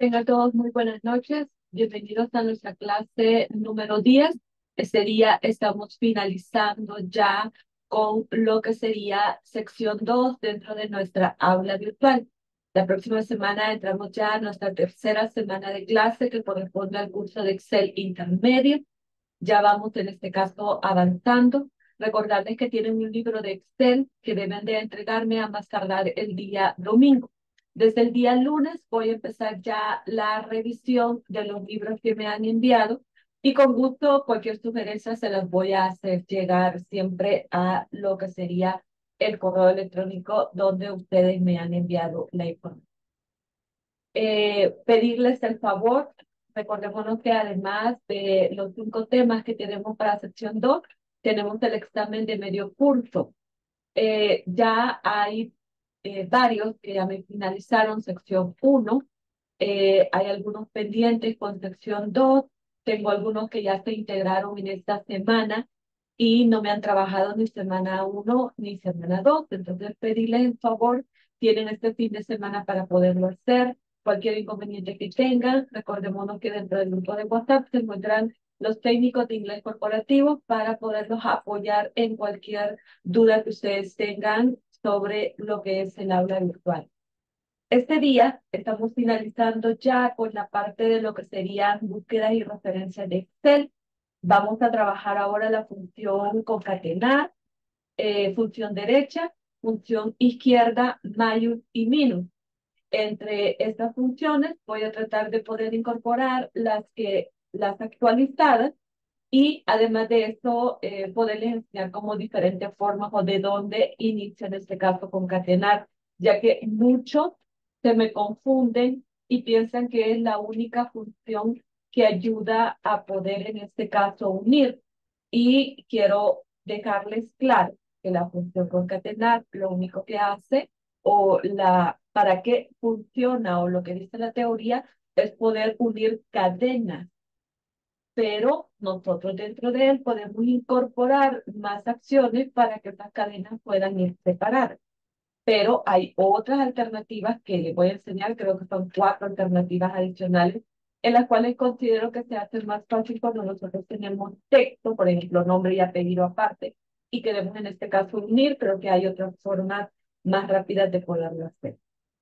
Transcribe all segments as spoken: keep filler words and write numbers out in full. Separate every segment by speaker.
Speaker 1: Tengan todos muy buenas noches. Bienvenidos a nuestra clase número diez. Este día estamos finalizando ya con lo que sería sección dos dentro de nuestra aula virtual. La próxima semana entramos ya a nuestra tercera semana de clase que corresponde al curso de Excel intermedio. Ya vamos en este caso avanzando. Recordarles que tienen un libro de Excel que deben de entregarme a más tardar el día domingo. Desde el día lunes voy a empezar ya la revisión de los libros que me han enviado y con gusto cualquier sugerencia se las voy a hacer llegar siempre a lo que sería el correo electrónico donde ustedes me han enviado la información. Eh, pedirles el favor, recordémonos que además de los cinco temas que tenemos para sección dos, tenemos el examen de medio curso. Eh, ya hay eh, varios que ya me finalizaron sección uno, eh, hay algunos pendientes con sección dos, tengo algunos que ya se integraron en esta semana y no me han trabajado ni semana uno ni semana dos, entonces pedirles el favor, tienen este fin de semana para poderlo hacer. Cualquier inconveniente que tengan, recordémonos que dentro del grupo de WhatsApp se encuentran los técnicos de inglés corporativo para poderlos apoyar en cualquier duda que ustedes tengan sobre lo que es el aula virtual. Este día estamos finalizando ya con la parte de lo que serían búsquedas y referencias de Excel. Vamos a trabajar ahora la función concatenar, eh, función derecha, función izquierda, mayús y minus. Entre estas funciones voy a tratar de poder incorporar las que las actualizadas y además de eso eh, poderles enseñar como diferentes formas o de dónde inicia en este caso concatenar, ya que muchos se me confunden y piensan que es la única función que ayuda a poder en este caso unir. Y quiero dejarles claro que la función concatenar lo único que hace o la para qué funciona o lo que dice la teoría es poder unir cadenas, pero nosotros dentro de él podemos incorporar más acciones para que estas cadenas puedan ir separadas. Pero hay otras alternativas que les voy a enseñar, creo que son cuatro alternativas adicionales, en las cuales considero que se hace más fácil cuando nosotros tenemos texto, por ejemplo, nombre y apellido aparte, y queremos en este caso unir, creo que hay otras formas más rápidas de poderlo hacer.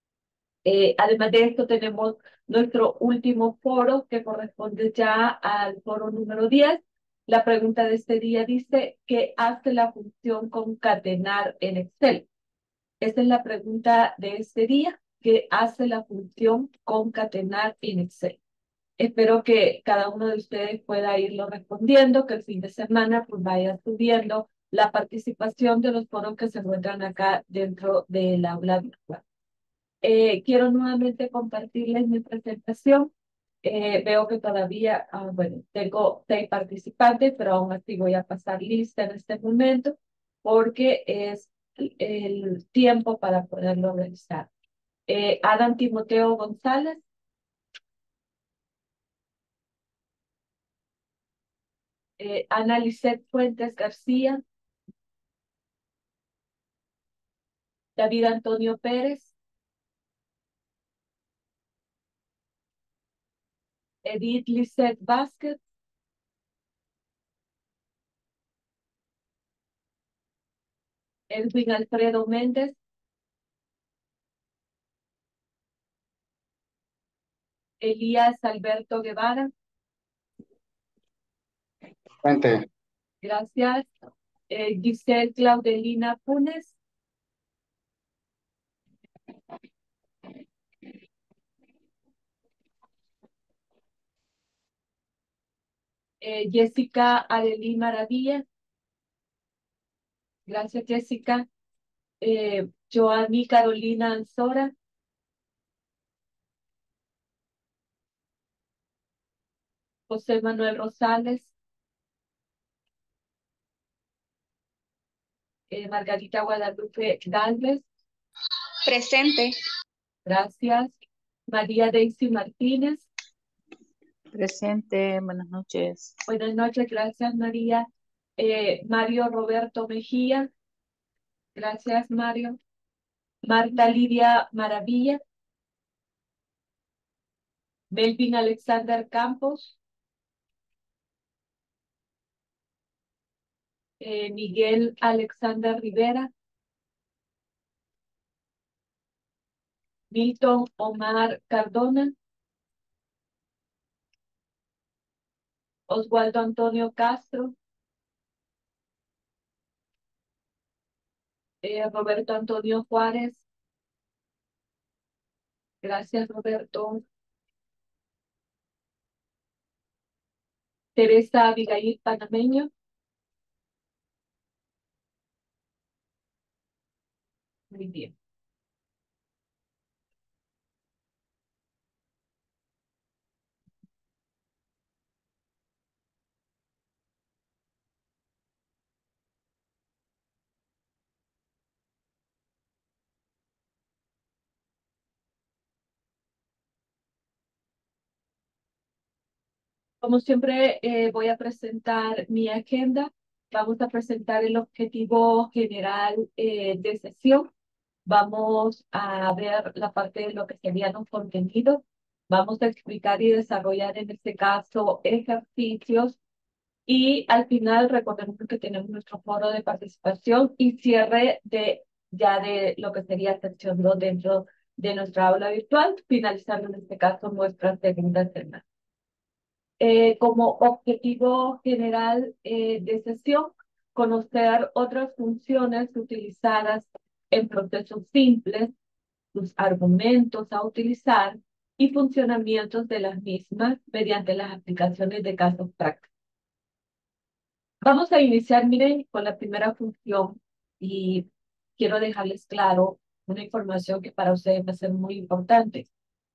Speaker 1: Eh, además de esto, tenemos nuestro último foro que corresponde ya al foro número diez. La pregunta de este día dice, ¿qué hace la función concatenar en Excel? Esta es la pregunta de este día, ¿qué hace la función concatenar en Excel? Espero que cada uno de ustedes pueda irlo respondiendo, que el fin de semana pues vaya subiendo la participación de los foros que se encuentran acá dentro del aula virtual. Eh, quiero nuevamente compartirles mi presentación. Eh, veo que todavía, ah, bueno, tengo seis participantes, pero aún así voy a pasar lista en este momento porque es el tiempo para poderlo realizar. Eh, Adam Timoteo González, eh, Ana Lisset Fuentes García, David Antonio Pérez, Edith Lisset Vázquez, Edwin Alfredo Méndez, Elías Alberto Guevara,
Speaker 2: Frente.
Speaker 1: gracias. Eh, Giselle Claudelina Funes, eh, Jessica Arelí Maravilla, gracias Jessica. Eh, Joanny Carolina Ansora, José Manuel Rosales, eh, Margarita Guadalupe Galvez,
Speaker 3: Presente.
Speaker 1: gracias. María Daisy Martínez,
Speaker 4: Presente, buenas noches.
Speaker 1: buenas noches, gracias María. Eh, Mario Roberto Mejía, gracias Mario. Marta Lidia Maravilla, Melvin Alexander Campos, eh, Miguel Alexander Rivera, Milton Omar Cardona, Oswaldo Antonio Castro, eh, Roberto Antonio Juárez. Gracias, Roberto. Teresa Abigail Panameño. Muy bien. Como siempre, eh, voy a presentar mi agenda. Vamos a presentar el objetivo general eh, de sesión. Vamos a ver la parte de lo que serían los contenidos. Vamos a explicar y desarrollar en este caso ejercicios. Y al final recordemos que tenemos nuestro foro de participación y cierre de ya de lo que sería sección dos dentro de nuestra aula virtual, finalizando en este caso nuestra segunda semana. Eh, como objetivo general eh, de sesión, conocer otras funciones utilizadas en procesos simples, sus argumentos a utilizar y funcionamientos de las mismas mediante las aplicaciones de casos prácticos. Vamos a iniciar, miren, con la primera función y quiero dejarles claro una información que para ustedes va a ser muy importante.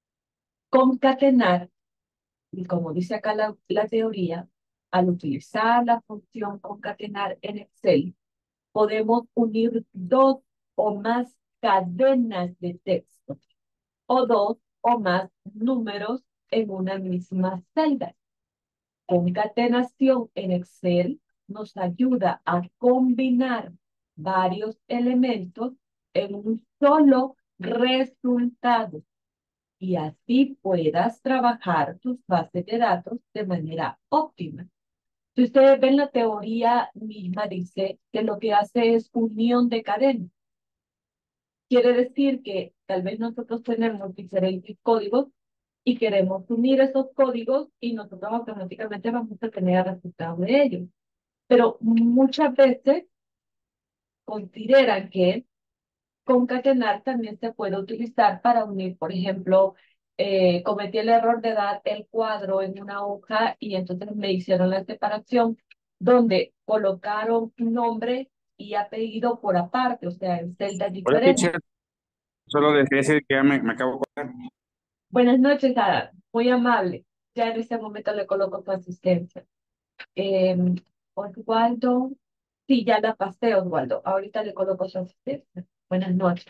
Speaker 1: Concatenar, y como dice acá la, la teoría, al utilizar la función concatenar en Excel, podemos unir dos o más cadenas de texto o dos o más números en una misma celda. Concatenación en Excel nos ayuda a combinar varios elementos en un solo resultado y así puedas trabajar tus bases de datos de manera óptima. Si ustedes ven la teoría misma, dice que lo que hace es unión de cadenas. Quiere decir que tal vez nosotros tenemos diferentes códigos y queremos unir esos códigos y nosotros automáticamente vamos a tener el resultado de ellos. Pero muchas veces consideran que concatenar también se puede utilizar para unir, por ejemplo, eh, cometí el error de dar el cuadro en una hoja y entonces me hicieron la separación donde colocaron nombre y apellido por aparte, o sea, en celdas
Speaker 2: Hola,
Speaker 1: diferentes.
Speaker 2: teacher. Solo les quería decir que ya me, me acabo de acordar.
Speaker 1: Buenas noches, Ada. Muy amable. Ya en este momento le coloco tu asistencia. Eh, Oswaldo, sí, ya la pasé, Oswaldo. Ahorita le coloco su asistencia. Buenas noches.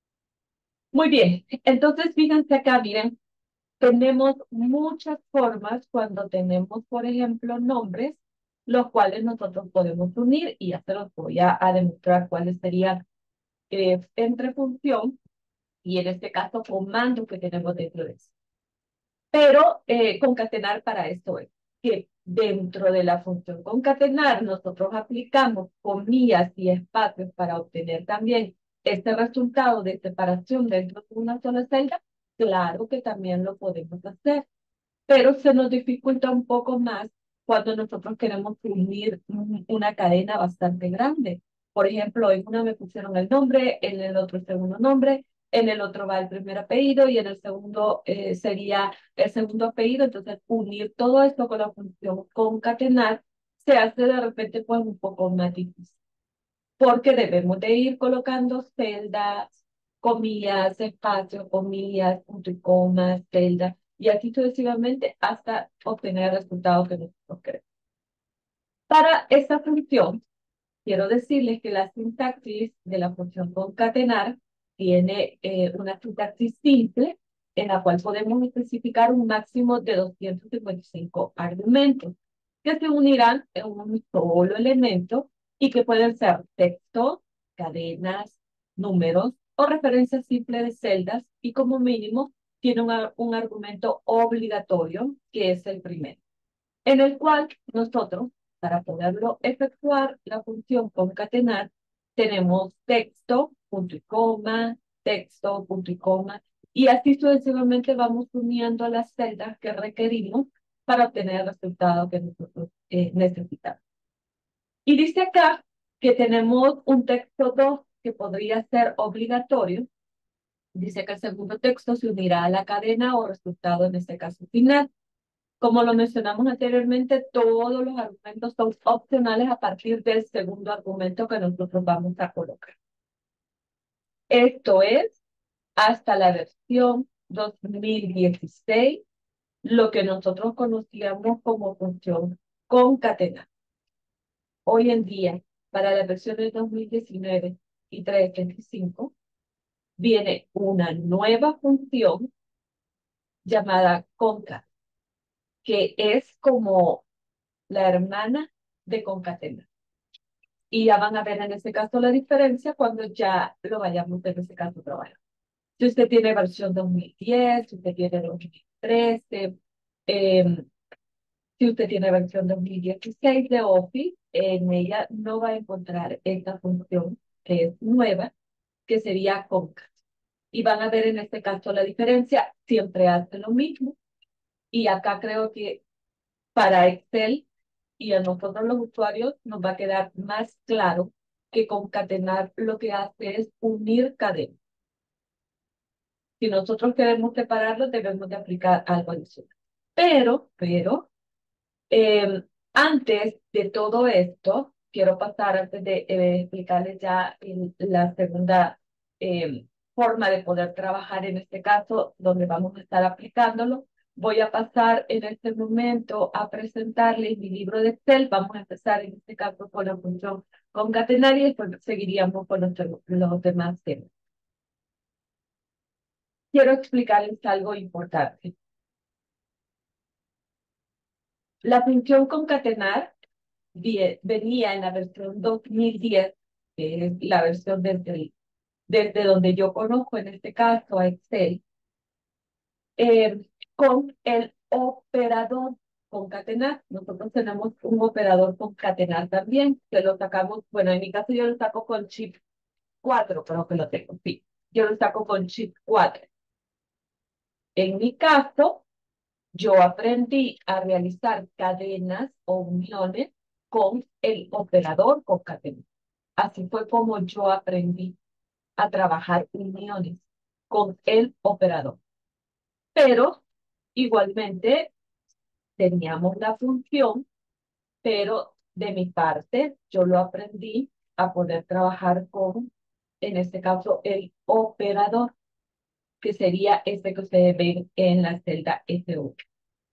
Speaker 1: Muy bien. Entonces, fíjense acá, miren, tenemos muchas formas cuando tenemos, por ejemplo, nombres, los cuales nosotros podemos unir y ya se los voy a, a demostrar cuáles serían eh, entre función y en este caso comandos que tenemos dentro de eso. Pero eh, concatenar para esto es que dentro de la función concatenar nosotros aplicamos comillas y espacios para obtener también este resultado de separación dentro de una sola celda. Claro que también lo podemos hacer, pero se nos dificulta un poco más cuando nosotros queremos unir una cadena bastante grande. Por ejemplo, en una me pusieron el nombre, en el otro el segundo nombre, en el otro va el primer apellido y en el segundo eh, sería el segundo apellido. Entonces, unir todo esto con la función concatenar se hace de repente pues un poco más difícil. Porque debemos de ir colocando celdas, comillas, espacios, comillas, punto y comas, celdas, y así sucesivamente hasta obtener el resultado que nosotros queremos. Para esta función, quiero decirles que la sintaxis de la función concatenar tiene eh, una sintaxis simple en la cual podemos especificar un máximo de doscientos cincuenta y cinco argumentos que se unirán en un solo elemento y que pueden ser texto, cadenas, números o referencias simples de celdas y como mínimo tiene un, ar- un argumento obligatorio, que es el primero, en el cual nosotros, para poderlo efectuar, la función concatenar, tenemos texto, punto y coma, texto, punto y coma, y así sucesivamente vamos uniendo las celdas que requerimos para obtener el resultado que nosotros eh, necesitamos. Y dice acá que tenemos un texto dos que podría ser obligatorio. Dice que el segundo texto se unirá a la cadena o resultado, en este caso final. Como lo mencionamos anteriormente, todos los argumentos son opcionales a partir del segundo argumento que nosotros vamos a colocar. Esto es hasta la versión dos mil dieciséis, lo que nosotros conocíamos como función concatenar. Hoy en día, para las versiones dos mil diecinueve y tres punto veinticinco, viene una nueva función llamada concat, que es como la hermana de concatenar. Y ya van a ver en este caso la diferencia cuando ya lo vayamos en este caso a trabajar. Si usted tiene versión dos mil diez, si usted tiene dos mil trece, eh, si usted tiene versión dos mil dieciséis de Office, en ella no va a encontrar esta función que es nueva, que sería concat. Y van a ver en este caso la diferencia, siempre hace lo mismo. Y acá creo que para Excel y a nosotros los usuarios nos va a quedar más claro que concatenar lo que hace es unir cadenas. Si nosotros queremos separarlo, debemos de aplicar algo adicional. Pero, pero, eh, antes de todo esto, quiero pasar, antes de eh, explicarles ya el- la segunda eh, forma de poder trabajar en este caso, donde vamos a estar aplicándolo. Voy a pasar en este momento a presentarles mi libro de Excel. Vamos a empezar en este caso con la función concatenar y después seguiríamos con los, los demás temas. Quiero explicarles algo importante. La función concatenar vie- venía en la versión dos mil diez, que es la versión desde, el- desde donde yo conozco, en este caso, a Excel, eh, con el operador concatenar. Nosotros tenemos un operador concatenar también, que lo sacamos, bueno, en mi caso yo lo saco con chip cuatro, creo que lo tengo, sí. Yo lo saco con chip cuatro. En mi caso, yo aprendí a realizar cadenas o uniones con el operador concatenar. Así fue como yo aprendí a trabajar uniones con el operador. Pero igualmente teníamos la función, pero de mi parte yo lo aprendí a poder trabajar con, en este caso, el operador, que sería este que ustedes ven en la celda F ocho.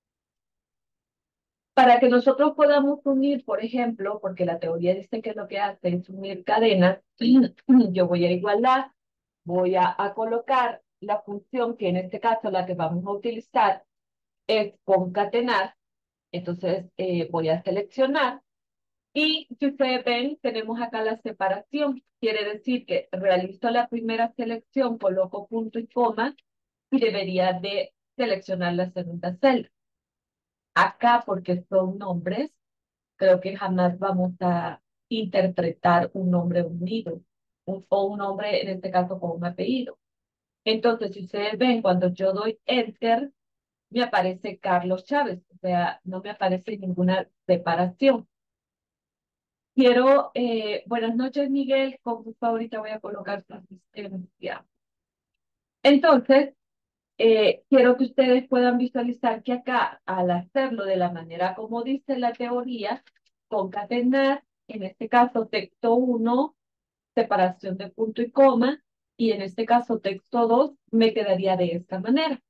Speaker 1: Para que nosotros podamos unir, por ejemplo, porque la teoría dice que lo que hace es unir cadenas, yo voy a igualar, voy a, a colocar la función que en este caso la que vamos a utilizar es concatenar. Entonces eh, voy a seleccionar y si ustedes ven, tenemos acá la separación. Quiere decir que realizo la primera selección, coloco punto y coma y debería de seleccionar la segunda celda. Acá, porque son nombres, creo que jamás vamos a interpretar un nombre unido un, o un nombre, en este caso, con un apellido. Entonces, si ustedes ven, cuando yo doy Enter, me aparece Carlos Chávez, o sea, no me aparece ninguna separación. Quiero, eh, buenas noches, Miguel, con gusto ahorita voy a colocar su asistencia. Entonces, eh, quiero que ustedes puedan visualizar que acá, al hacerlo de la manera como dice la teoría, concatenar, en este caso texto uno, separación de punto y coma, y en este caso texto dos, me quedaría de esta manera.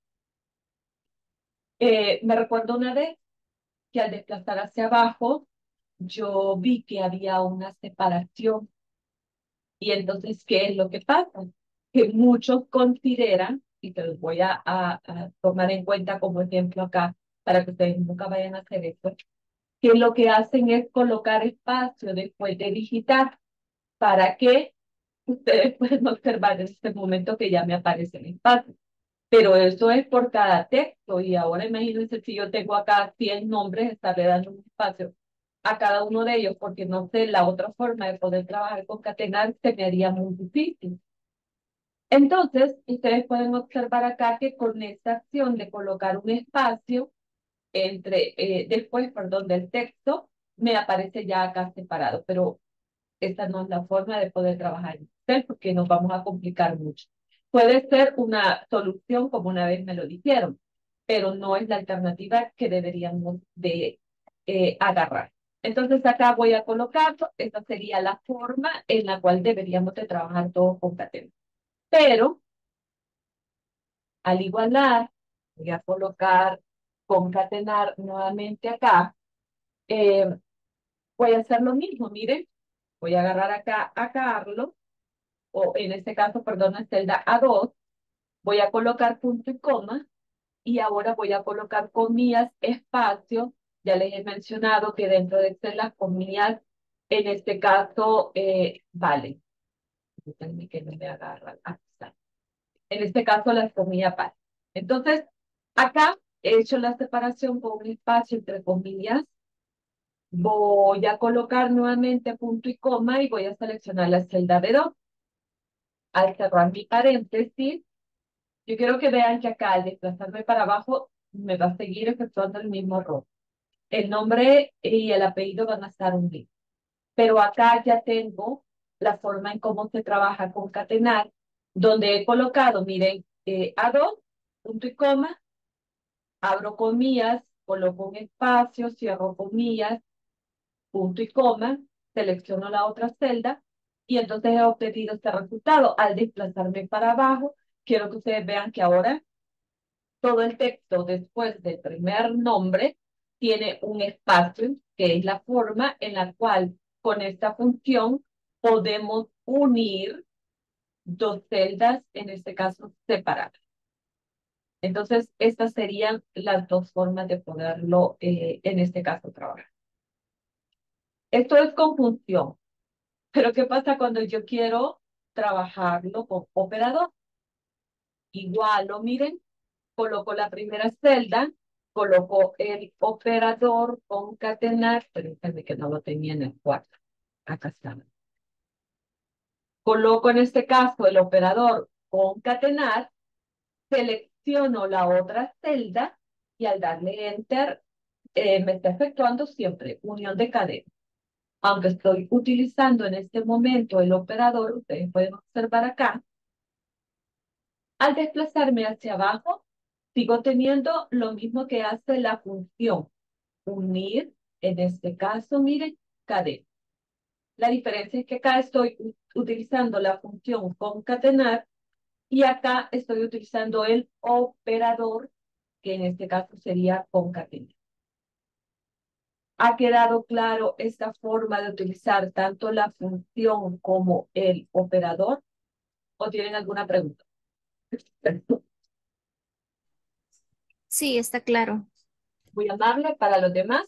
Speaker 1: Eh, me recuerdo una vez que al desplazar hacia abajo, yo vi que había una separación. Y entonces, ¿qué es lo que pasa? Que muchos consideran, y te los voy a, a, a tomar en cuenta como ejemplo acá, para que ustedes nunca vayan a hacer esto, que lo que hacen es colocar espacio después de digitar para que ustedes puedan observar en este momento que ya me aparece el espacio. pero eso es por cada texto. Y ahora imagínense si yo tengo acá cien nombres, estarle dando un espacio a cada uno de ellos, porque no sé, la otra forma de poder trabajar concatenar se me haría muy difícil. Entonces, ustedes pueden observar acá que con esta acción de colocar un espacio entre, eh, después, perdón, del texto, me aparece ya acá separado, pero esta no es la forma de poder trabajar en Excel porque nos vamos a complicar mucho. Puede ser una solución como una vez me lo dijeron, pero no es la alternativa que deberíamos de eh, agarrar. Entonces acá voy a colocar, esta sería la forma en la cual deberíamos de trabajar todos con Catena. Pero al igualar, voy a colocar concatenar nuevamente acá. Eh, voy a hacer lo mismo, miren. Voy a agarrar acá a Carlos, o en este caso, perdón, a celda A dos. Voy a colocar punto y coma. Y ahora voy a colocar comillas, espacio. Ya les he mencionado que dentro de Excel las comillas, en este caso, eh, valen. Déjenme que no me agarran. Aquí está. En este caso, las comillas valen. Entonces, acá he hecho la separación con un espacio entre comillas. Voy a colocar nuevamente punto y coma y voy a seleccionar la celda B dos. Al cerrar mi paréntesis, yo quiero que vean que acá al desplazarme para abajo me va a seguir efectuando el mismo error. El nombre y el apellido van a estar unidos. Pero acá ya tengo la forma en cómo se trabaja concatenar, donde he colocado, miren, eh, A dos, punto y coma, abro comillas, coloco un espacio, cierro comillas, punto y coma, selecciono la otra celda y entonces he obtenido este resultado. Al desplazarme para abajo, quiero que ustedes vean que ahora todo el texto después del primer nombre tiene un espacio, que es la forma en la cual con esta función podemos unir dos celdas, en este caso separadas. Entonces, estas serían las dos formas de poderlo, eh, en este caso, trabajar. Esto es con función. Pero ¿qué pasa cuando yo quiero trabajarlo con operador? Igual, miren, coloco la primera celda, coloco el operador concatenar, permítanme que no lo tenía en el cuarto. Acá está. Coloco en este caso el operador concatenar, selecciono la otra celda y al darle enter eh, me está efectuando siempre unión de cadena. Aunque estoy utilizando en este momento el operador, ustedes pueden observar acá, al desplazarme hacia abajo, sigo teniendo lo mismo que hace la función unir, en este caso, miren, cadena. La diferencia es que acá estoy utilizando la función concatenar y acá estoy utilizando el operador, que en este caso sería concatenar. ¿Ha quedado claro esta forma de utilizar tanto la función como el operador? ¿O tienen alguna pregunta?
Speaker 4: Sí, está claro.
Speaker 1: Voy a darle para los demás.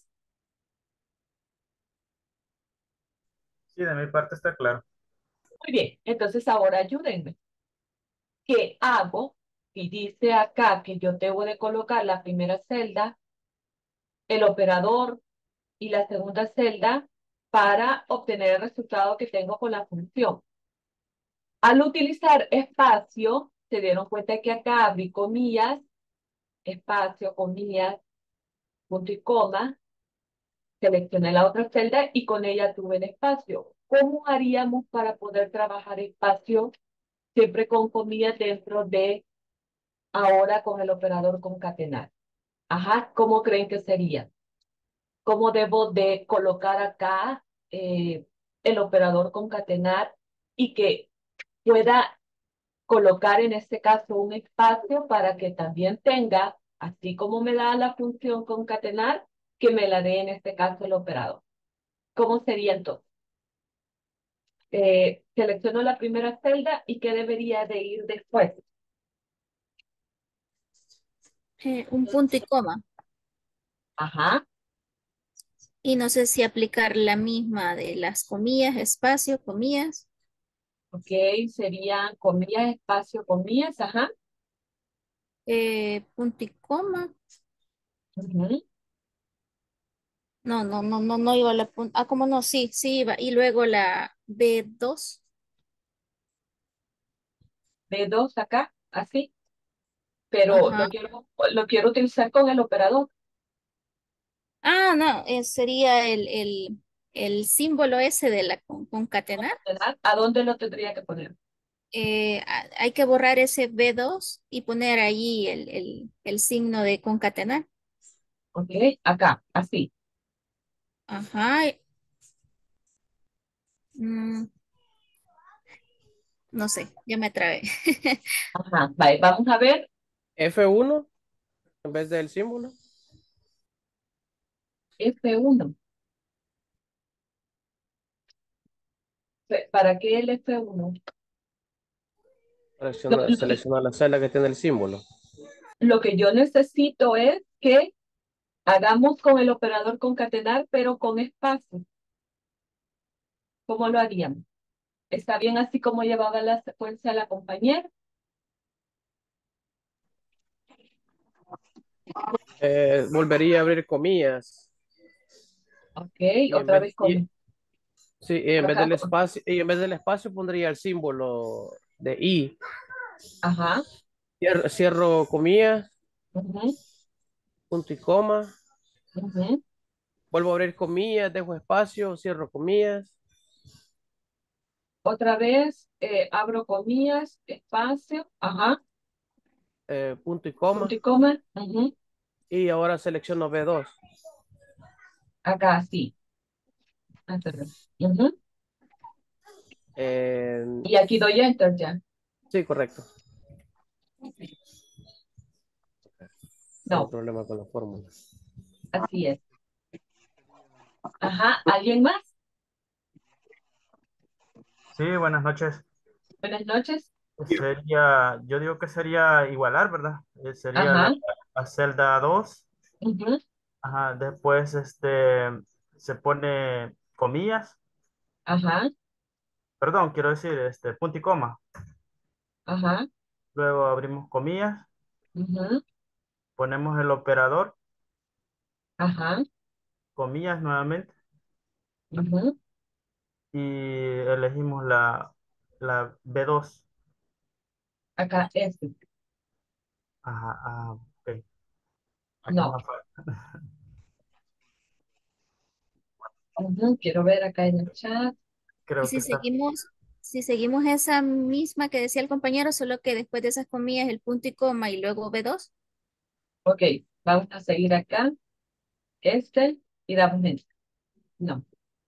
Speaker 5: Sí, de mi parte está claro.
Speaker 1: Muy bien, entonces ahora ayúdenme. ¿Qué hago? Y dice acá que yo debo de colocar la primera celda, el operador y la segunda celda para obtener el resultado que tengo con la función. Al utilizar espacio, se dieron cuenta que acá abrí comillas, espacio, comillas, punto y coma, seleccioné la otra celda y con ella tuve el espacio. ¿Cómo haríamos para poder trabajar espacio siempre con comillas dentro de ahora con el operador concatenar? Ajá, ¿cómo creen que sería? ¿Cómo debo de colocar acá eh, el operador concatenar y que pueda colocar en este caso un espacio para que también tenga, así como me da la función concatenar, que me la dé en este caso el operador? ¿Cómo sería entonces? Eh, selecciono la primera celda y ¿qué debería de ir después?
Speaker 4: Eh, un punto y coma.
Speaker 1: Ajá,
Speaker 4: Y no sé si aplicar la misma de las comillas, espacio, comillas.
Speaker 1: ok, serían comillas, espacio, comillas, ajá.
Speaker 4: Eh, punto y coma.
Speaker 1: Ujú.
Speaker 4: No, no, no, no, no iba la punta. Ah, ¿cómo no? Sí, sí iba. Y luego la b dos.
Speaker 1: B dos acá, así, pero
Speaker 4: Ajá.
Speaker 1: lo quiero, lo quiero utilizar con el operador.
Speaker 4: Ah, no, eh, sería el, el, el símbolo ese de la con- concatenar.
Speaker 1: ¿Verdad? ¿A dónde lo tendría que poner?
Speaker 4: Eh, a- hay que borrar ese b dos y poner ahí el, el, el signo de concatenar.
Speaker 1: Ok, acá, así.
Speaker 4: Ajá. mm, no sé, ya me trabé.
Speaker 1: Ajá, vale, vamos a ver
Speaker 6: F uno en vez del símbolo.
Speaker 1: F uno. Fe- ¿Para qué el F uno? Lo,
Speaker 6: Selecciona,
Speaker 1: lo que,
Speaker 6: selecciona la celda que tiene el símbolo.
Speaker 1: lo que yo necesito es que hagamos con el operador concatenar, pero con espacio. ¿Cómo lo haríamos? ¿Está bien así como llevaba la secuencia la compañera?
Speaker 6: Eh, volvería a abrir comillas.
Speaker 1: Ok,
Speaker 6: Y en
Speaker 1: otra
Speaker 6: vez,
Speaker 1: vez
Speaker 6: y-
Speaker 1: con
Speaker 6: sí, y en vez
Speaker 1: acá.
Speaker 6: del espacio, y en vez del espacio pondría el símbolo de I.
Speaker 1: Ajá.
Speaker 6: Cierro, cierro comillas,
Speaker 1: Ujú,
Speaker 6: punto y coma.
Speaker 1: ujú.
Speaker 6: Vuelvo a abrir comillas, dejo espacio, cierro comillas,
Speaker 1: Otra vez, eh, abro comillas, espacio, ajá,
Speaker 6: eh, punto y
Speaker 1: punto y
Speaker 6: coma.
Speaker 1: coma, ujú.
Speaker 6: Y ahora selecciono B dos.
Speaker 1: Acá sí. Ah, perdón. Ujú.
Speaker 6: Eh,
Speaker 1: Y aquí doy enter ya.
Speaker 6: sí, correcto. Tengo
Speaker 1: No,
Speaker 6: problema con la fórmula.
Speaker 1: así es. Ajá, ¿alguien más?
Speaker 5: Sí, buenas noches.
Speaker 1: Buenas noches.
Speaker 5: Sería, yo digo que sería igualar, ¿verdad? Eh, sería la,
Speaker 1: Ajá,
Speaker 5: la celda dos.
Speaker 1: ujú,
Speaker 5: Ajá, después este, se pone comillas.
Speaker 1: ajá,
Speaker 5: Perdón, quiero decir, este, punto y coma.
Speaker 1: ajá,
Speaker 5: Luego abrimos comillas,
Speaker 1: ujú,
Speaker 5: ponemos el operador,
Speaker 1: ajá,
Speaker 5: comillas nuevamente,
Speaker 1: ujú.
Speaker 5: y elegimos la, la B dos.
Speaker 1: Acá este.
Speaker 5: Ajá, ah, ok. Aquí
Speaker 1: No.
Speaker 5: me falta.
Speaker 1: Ujú, quiero ver acá en el chat.
Speaker 4: Y
Speaker 5: Creo que
Speaker 4: si
Speaker 5: está.
Speaker 4: seguimos, si seguimos esa misma que decía el compañero, solo que después de esas comillas el punto y coma y luego b dos.
Speaker 1: Ok, vamos a seguir acá. Este y damos enter. No.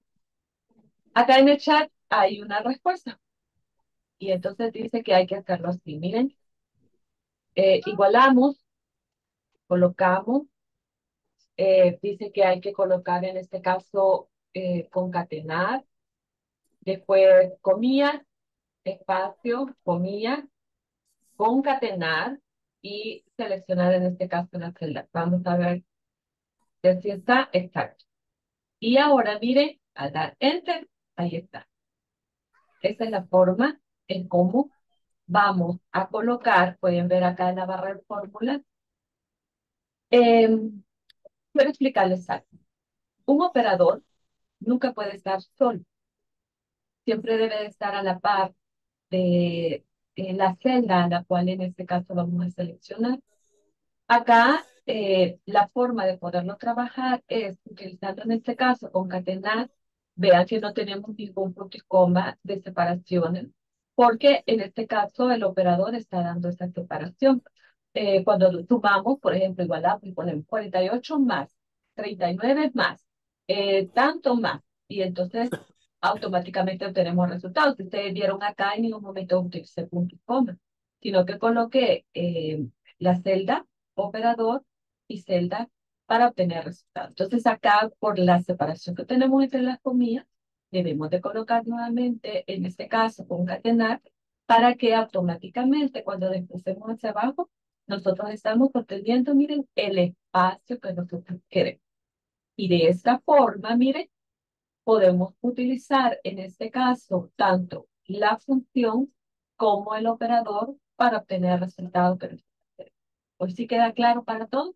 Speaker 1: Acá en el chat hay una respuesta. Y entonces dice que hay que hacerlo así. Miren, eh, igualamos, colocamos, eh, dice que hay que colocar en este caso eh, concatenar, después comillas, espacio, comillas, concatenar y seleccionar en este caso la celda. Vamos a ver si está exacto. Y ahora miren, al dar enter, ahí está. Esa es la forma en cómo vamos a colocar, pueden ver acá en la barra de fórmulas. Eh, quiero explicarles algo. Un operador nunca puede estar solo, siempre debe de estar a la par de eh, la celda a la cual en este caso vamos a seleccionar. Acá eh, la forma de poderlo trabajar es utilizando en este caso concatenar. Vean que no tenemos ningún punto y coma de separación, porque en este caso el operador está dando esa separación. Eh, cuando lo sumamos, por ejemplo, igualamos y ponemos cuarenta y ocho más, treinta y nueve más, eh, tanto más, y entonces automáticamente obtenemos resultados. Si ustedes vieron acá, en ningún momento utilicé punto y coma, sino que coloqué eh, la celda operador y celda para obtener resultados. Entonces acá, por la separación que tenemos entre las comillas, debemos de colocar nuevamente, en este caso, concatenar, para que automáticamente cuando desplacemos hacia abajo, nosotros estamos obteniendo, miren, el espacio que nosotros queremos. Y de esta forma, miren, podemos utilizar en este caso tanto la función como el operador para obtener el resultado que nosotros queremos. ¿Hoy sí queda claro para todos?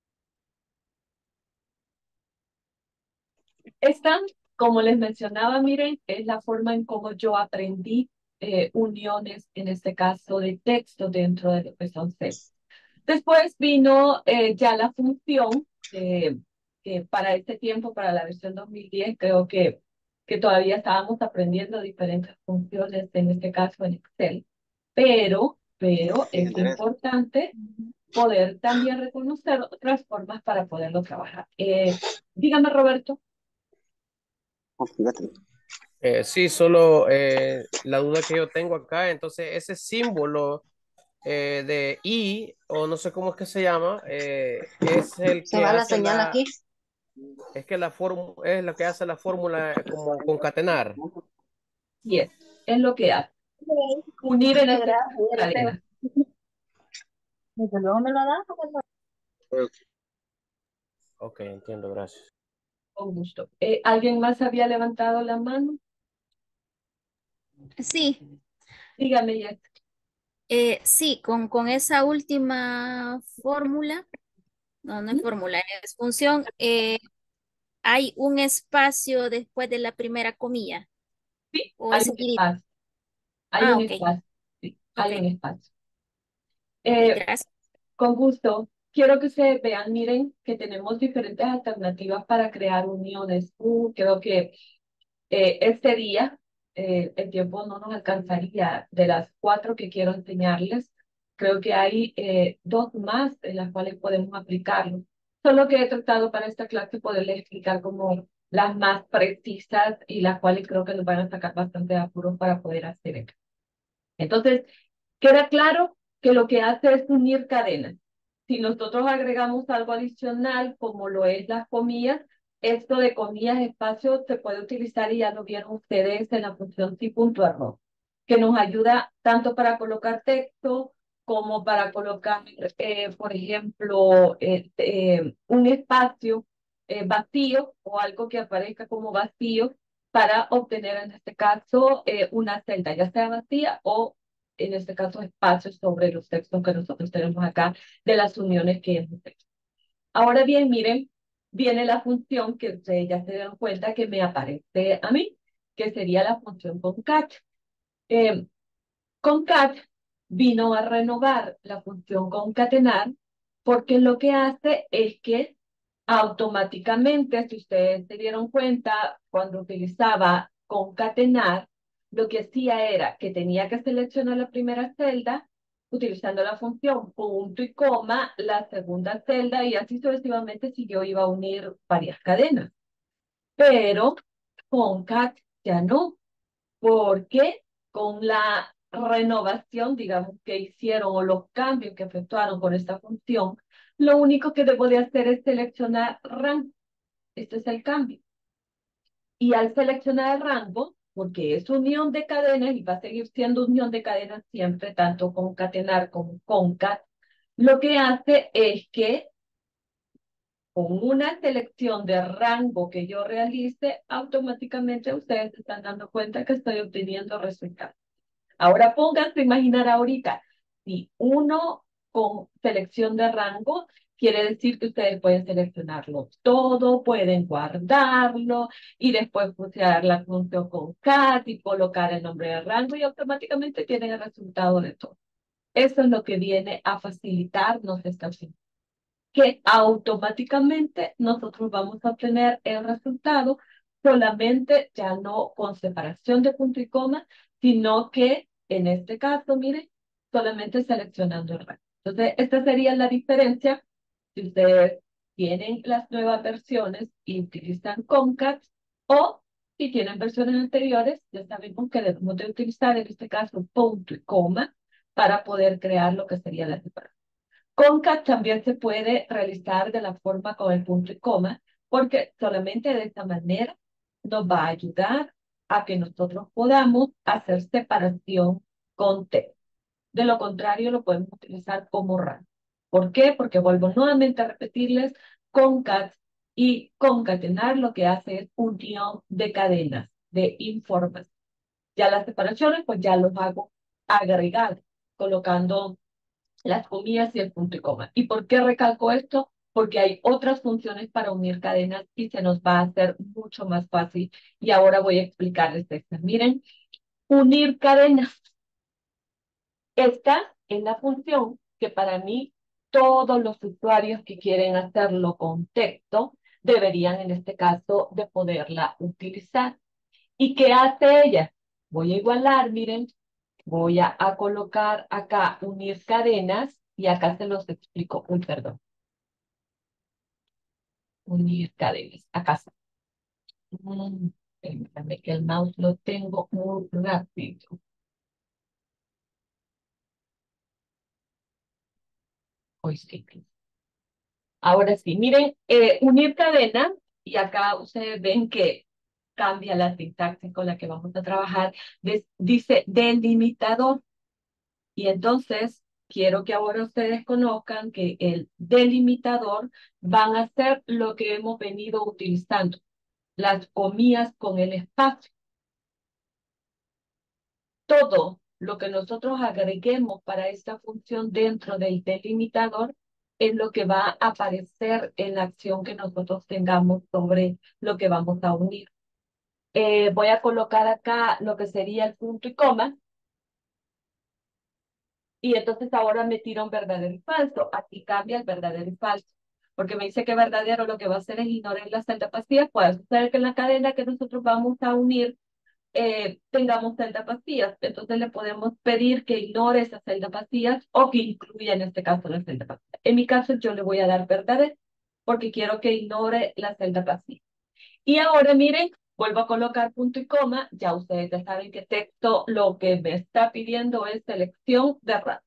Speaker 1: Esta, como les mencionaba, miren, es la forma en cómo yo aprendí eh, uniones, en este caso de texto dentro de lo que son celdas. Después vino eh, ya la función, eh, que para este tiempo, para la versión dos mil diez, creo que, que todavía estábamos aprendiendo diferentes funciones, en este caso en Excel. Pero, pero es importante poder también reconocer otras formas para poderlo trabajar. Eh, dígame, Roberto.
Speaker 6: Eh, sí, solo eh, la duda que yo tengo acá, entonces ese símbolo eh, de I, o no sé cómo es que se llama, eh, es el
Speaker 7: Se
Speaker 6: que
Speaker 7: va la
Speaker 6: hace
Speaker 7: señal
Speaker 6: la,
Speaker 7: aquí.
Speaker 6: es que la fórmula, es lo que hace la fórmula como concatenar.
Speaker 1: Y es, es lo que hace. Unir en este caso
Speaker 7: Gracias.
Speaker 1: cadenas.
Speaker 7: Desde luego me lo das.
Speaker 6: Ok, entiendo, gracias.
Speaker 1: Con gusto. Eh, ¿alguien más había levantado la mano?
Speaker 4: Sí,
Speaker 1: Dígame, Jess.
Speaker 4: eh, sí, con, con esa última fórmula, no, no es fórmula, es función, eh, hay un espacio después de la primera comilla,
Speaker 1: Sí,
Speaker 4: o
Speaker 1: hay
Speaker 4: es
Speaker 1: un
Speaker 4: seguidito.
Speaker 1: espacio. Hay
Speaker 4: Ah,
Speaker 1: un
Speaker 4: ok,
Speaker 1: espacio. Sí,
Speaker 4: ok,
Speaker 1: hay un espacio.
Speaker 4: ok,
Speaker 1: Eh,
Speaker 4: gracias.
Speaker 1: con gusto. Quiero que se vean, miren, que tenemos diferentes alternativas para crear uniones. Uh, creo que eh, este día eh, el tiempo no nos alcanzaría. De las cuatro que quiero enseñarles, creo que hay eh, dos más en las cuales podemos aplicarlo. Solo que he tratado para esta clase poderles explicar como las más precisas y las cuales creo que nos van a sacar bastante de apuros para poder hacer esto. Entonces, queda claro que lo que hace es unir cadenas. Si nosotros agregamos algo adicional, como lo es las comillas, esto de comillas, espacio, se puede utilizar, y ya lo vieron ustedes en la función sí.error, que nos ayuda tanto para colocar texto como para colocar, eh, por ejemplo, eh, eh, un espacio eh, vacío o algo que aparezca como vacío para obtener, en este caso, eh, una celda, ya sea vacía o, en este caso, espacios sobre los textos que nosotros tenemos acá de las uniones que hemos hecho. Ahora bien, miren, viene la función que ustedes ya se dieron cuenta que me aparece a mí, que sería la función concat. Eh, concat vino a renovar la función concatenar, porque lo que hace es que automáticamente, si ustedes se dieron cuenta, cuando utilizaba concatenar, lo que hacía era que tenía que seleccionar la primera celda, utilizando la función punto y coma, la segunda celda, y así sucesivamente si yo iba a unir varias cadenas. Pero concat ya no, porque con la renovación, digamos, que hicieron, o los cambios que efectuaron con esta función, lo único que debo de hacer es seleccionar rango. Este es el cambio. Y al seleccionar el rango, porque es unión de cadenas y va a seguir siendo unión de cadenas siempre, tanto concatenar como concat, lo que hace es que con una selección de rango que yo realice, automáticamente ustedes se están dando cuenta que estoy obteniendo resultados. Ahora pónganse a imaginar ahorita, si uno con selección de rango, quiere decir que ustedes pueden seleccionarlo todo, pueden guardarlo y después usar la función con cat y colocar el nombre de rango y automáticamente tienen el resultado de todo. Eso es lo que viene a facilitarnos esta opción, que automáticamente nosotros vamos a obtener el resultado, solamente ya no con separación de punto y coma, sino que en este caso, miren, solamente seleccionando el rango. Entonces, esta sería la diferencia si ustedes tienen las nuevas versiones y utilizan concat, o si tienen versiones anteriores, ya sabemos que debemos de utilizar en este caso punto y coma para poder crear lo que sería la separación. Concat también se puede realizar de la forma con el punto y coma, porque solamente de esta manera nos va a ayudar a que nosotros podamos hacer separación con texto. De lo contrario, lo podemos utilizar como rango. ¿Por qué? Porque vuelvo nuevamente a repetirles, concat y concatenar lo que hace es unión de cadenas de información. Ya las separaciones, pues ya los hago agregar, colocando las comillas y el punto y coma. ¿Y por qué recalco esto? Porque hay otras funciones para unir cadenas y se nos va a hacer mucho más fácil. Y ahora voy a explicarles esto. Miren, unir cadenas. Esta es la función que para mí todos los usuarios que quieren hacerlo con texto deberían en este caso de poderla utilizar. ¿Y qué hace ella? Voy a igualar, miren, voy a, a colocar acá unir cadenas y acá se los explico. Uy, perdón. Unir cadenas. Acá está. Mm, permítame que el mouse lo tengo muy rápido. Hoy sí. Ahora sí, miren, eh, unir cadena, y acá ustedes ven que cambia la sintaxis con la que vamos a trabajar, des- dice delimitador. Y entonces, quiero que ahora ustedes conozcan que el delimitador van a ser lo que hemos venido utilizando, las comillas con el espacio. Todo lo que nosotros agreguemos para esta función dentro del delimitador es lo que va a aparecer en la acción que nosotros tengamos sobre lo que vamos a unir. Eh, voy a colocar acá lo que sería el punto y coma. Y entonces ahora me tira un verdadero y falso. Aquí cambia el verdadero y falso. Porque me dice que verdadero lo que va a hacer es ignorar la celda vacía. Puede suceder que en la cadena que nosotros vamos a unir eh, tengamos celdas vacías. Entonces le podemos pedir que ignore esas celdas vacías o que incluya en este caso la celda vacía. En mi caso yo le voy a dar verdadero porque quiero que ignore la celda vacía. Y ahora miren, vuelvo a colocar punto y coma. Ya ustedes ya saben que texto lo que me está pidiendo es selección de rango.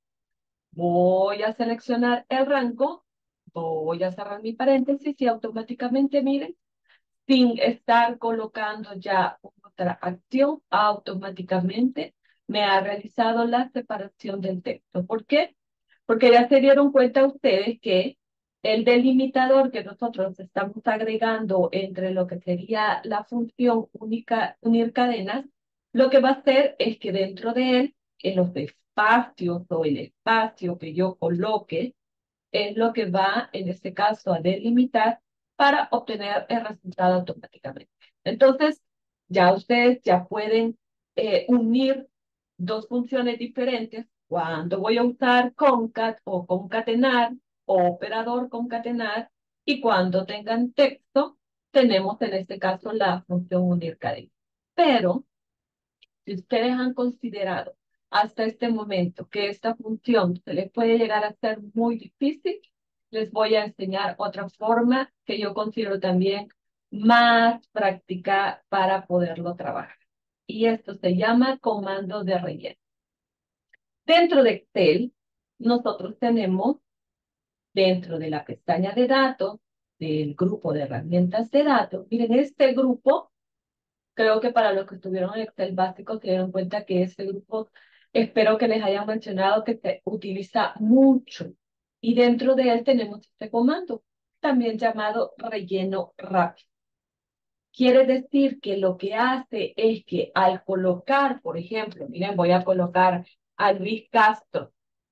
Speaker 1: Voy a seleccionar el rango, voy a cerrar mi paréntesis y automáticamente, miren, sin estar colocando ya otra acción, automáticamente me ha realizado la separación del texto. ¿Por qué? Porque ya se dieron cuenta ustedes que el delimitador que nosotros estamos agregando entre lo que sería la función única, unir cadenas, lo que va a hacer es que dentro de él, en los espacios o el espacio que yo coloque, es lo que va, en este caso, a delimitar para obtener el resultado automáticamente. Entonces, ya ustedes ya pueden eh, unir dos funciones diferentes cuando voy a usar concat o concatenar o operador concatenar y cuando tengan texto, tenemos en este caso la función unir cadena. Pero, si ustedes han considerado hasta este momento que esta función se les puede llegar a ser muy difícil, les voy a enseñar otra forma que yo considero también más práctica para poderlo trabajar. Y esto se llama comando de relleno. Dentro de Excel, nosotros tenemos dentro de la pestaña de datos, del grupo de herramientas de datos, miren, este grupo, creo que para los que estuvieron en Excel básico se dieron cuenta que este grupo, espero que les hayan mencionado que se utiliza mucho. Y dentro de él tenemos este comando, también llamado relleno rápido. Quiere decir que lo que hace es que al colocar, por ejemplo, miren, voy a colocar a Luis Castro,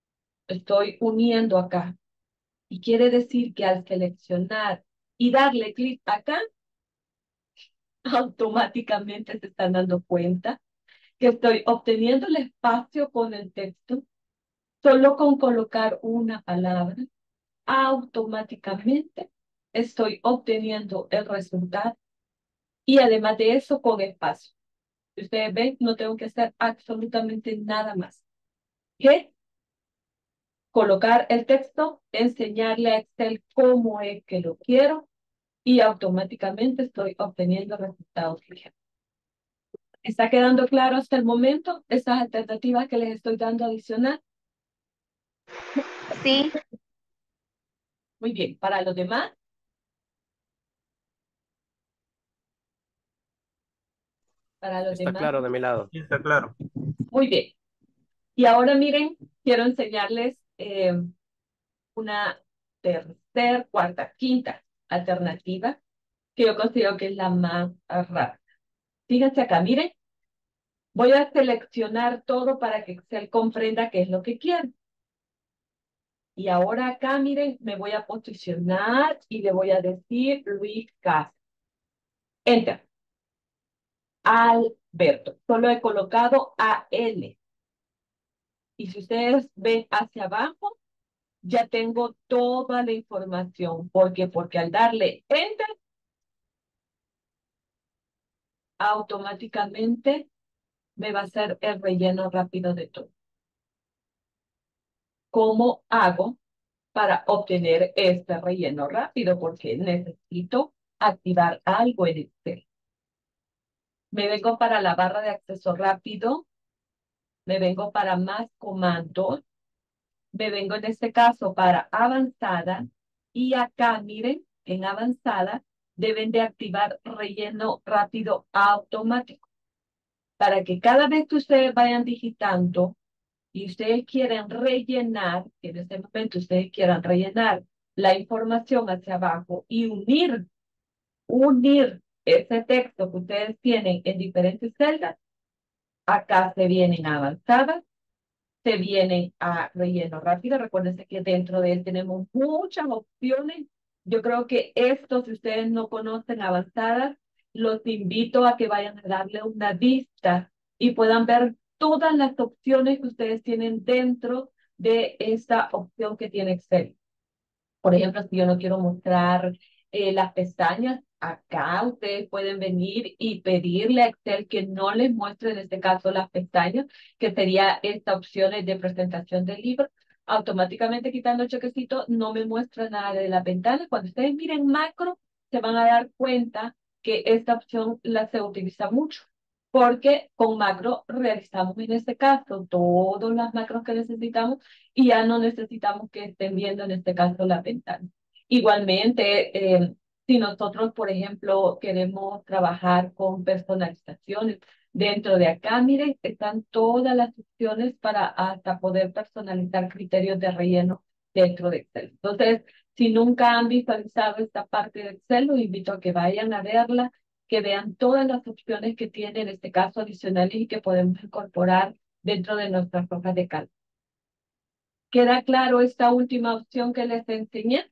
Speaker 1: estoy uniendo acá. Y quiere decir que al seleccionar y darle clic acá, automáticamente se están dando cuenta que estoy obteniendo el espacio con el texto, solo con colocar una palabra, automáticamente estoy obteniendo el resultado y además de eso con espacio. Si ustedes ven, no tengo que hacer absolutamente nada más. ¿Qué? Colocar el texto, enseñarle a Excel cómo es que lo quiero y automáticamente estoy obteniendo resultados ligeros. ¿Está quedando claro hasta el momento estas alternativas que les estoy dando adicional?
Speaker 3: Sí,
Speaker 1: Muy bien, para los demás. Para los
Speaker 6: Está
Speaker 1: demás.
Speaker 6: claro de mi lado.
Speaker 5: Sí, está claro.
Speaker 1: Muy bien. Y ahora miren, quiero enseñarles eh, una tercera, cuarta, quinta alternativa que yo considero que es la más rápida. Fíjense acá, miren. Voy a seleccionar todo para que Excel comprenda qué es lo que quiero. Y ahora acá, miren, me voy a posicionar y le voy a decir Luis Castro. Enter. Alberto. Solo he colocado A L. Y si ustedes ven hacia abajo, ya tengo toda la información. ¿Por qué? Porque al darle Enter, automáticamente me va a hacer el relleno rápido de todo. ¿Cómo hago para obtener este relleno rápido? Porque necesito activar algo en Excel. Me vengo para la barra de acceso rápido, me vengo para más comandos, me vengo en este caso para avanzada y acá, miren, en avanzada deben de activar relleno rápido automático para que cada vez que ustedes vayan digitando y ustedes quieren rellenar, que en este momento ustedes quieran rellenar la información hacia abajo y unir, unir ese texto que ustedes tienen en diferentes celdas, acá se vienen avanzadas, se vienen a relleno rápido. Recuérdense que dentro de él tenemos muchas opciones. Yo creo que esto, si ustedes no conocen avanzadas, los invito a que vayan a darle una vista y puedan ver todas las opciones que ustedes tienen dentro de esta opción que tiene Excel. Por ejemplo, si yo no quiero mostrar eh, las pestañas, acá ustedes pueden venir y pedirle a Excel que no les muestre en este caso las pestañas, que sería esta opción de presentación del libro. Automáticamente quitando el chequecito, no me muestra nada de la ventana. Cuando ustedes miren macro, se van a dar cuenta que esta opción la se utiliza mucho, porque con macro realizamos en este caso todos los macros que necesitamos y ya no necesitamos que estén viendo en este caso la ventana. Igualmente, eh, si nosotros, por ejemplo, queremos trabajar con personalizaciones, dentro de acá, miren, están todas las opciones para hasta poder personalizar criterios de relleno dentro de Excel. Entonces, si nunca han visualizado esta parte de Excel, los invito a que vayan a verla, que vean todas las opciones que tiene en este caso adicionales y que podemos incorporar dentro de nuestras hojas de cálculo. ¿Queda claro esta última opción que les enseñé?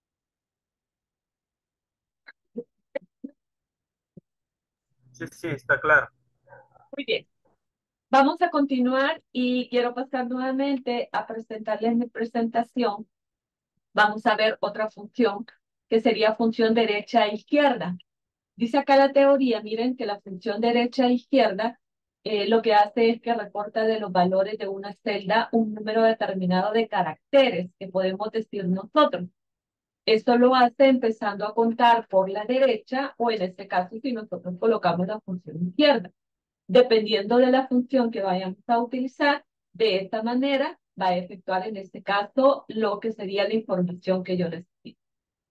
Speaker 5: Sí, sí, está claro.
Speaker 1: Muy bien. Vamos a continuar y quiero pasar nuevamente a presentarles mi presentación. Vamos a ver otra función que sería función derecha e izquierda. Dice acá la teoría, miren que la función derecha e izquierda eh, lo que hace es que reporta de los valores de una celda un número determinado de caracteres que podemos decir nosotros. Esto lo hace empezando a contar por la derecha o en este caso si nosotros colocamos la función izquierda. Dependiendo de la función que vayamos a utilizar, de esta manera va a efectuar en este caso lo que sería la información que yo necesito.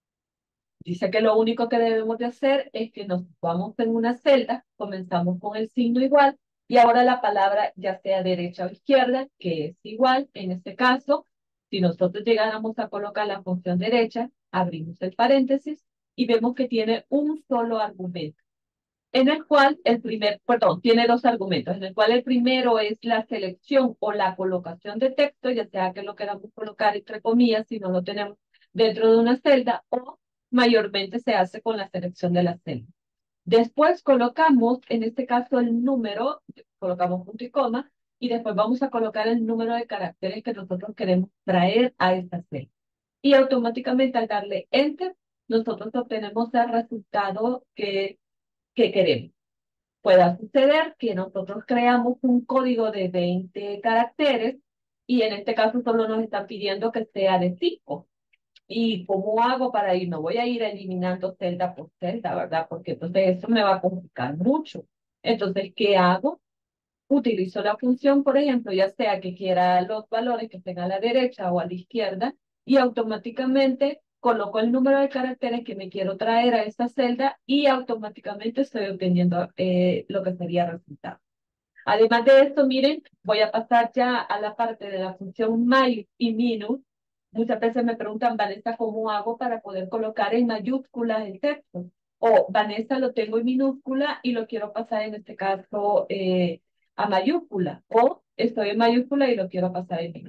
Speaker 1: Dice que lo único que debemos de hacer es que nos vamos en una celda, comenzamos con el signo igual y ahora la palabra ya sea derecha o izquierda, que es igual en este caso. Si nosotros llegáramos a colocar la función derecha, abrimos el paréntesis y vemos que tiene un solo argumento, en el cual el primer, perdón, tiene dos argumentos, en el cual el primero es la selección o la colocación de texto, ya sea que lo queramos colocar entre comillas si no lo tenemos dentro de una celda, o mayormente se hace con la selección de la celda. Después colocamos, en este caso, el número, colocamos punto y coma, y después vamos a colocar el número de caracteres que nosotros queremos traer a esta celda. Y automáticamente al darle Enter, nosotros obtenemos el resultado que, que queremos. Puede suceder que nosotros creamos un código de veinte caracteres y en este caso solo nos están pidiendo que sea de cinco. ¿Y cómo hago para ir? No voy a ir eliminando celda por celda, ¿verdad? Porque entonces eso me va a complicar mucho. Entonces, ¿qué hago? Utilizo la función, por ejemplo, ya sea que quiera los valores que estén a la derecha o a la izquierda, y automáticamente coloco el número de caracteres que me quiero traer a esta celda y automáticamente estoy obteniendo eh, lo que sería el resultado. Además de esto, miren, voy a pasar ya a la parte de la función may y minus. Muchas veces me preguntan, Vanessa, ¿cómo hago para poder colocar en mayúsculas el texto? O, Vanessa, lo tengo en minúscula y lo quiero pasar en este caso eh, a mayúscula. O, estoy en mayúscula y lo quiero pasar en minúscula.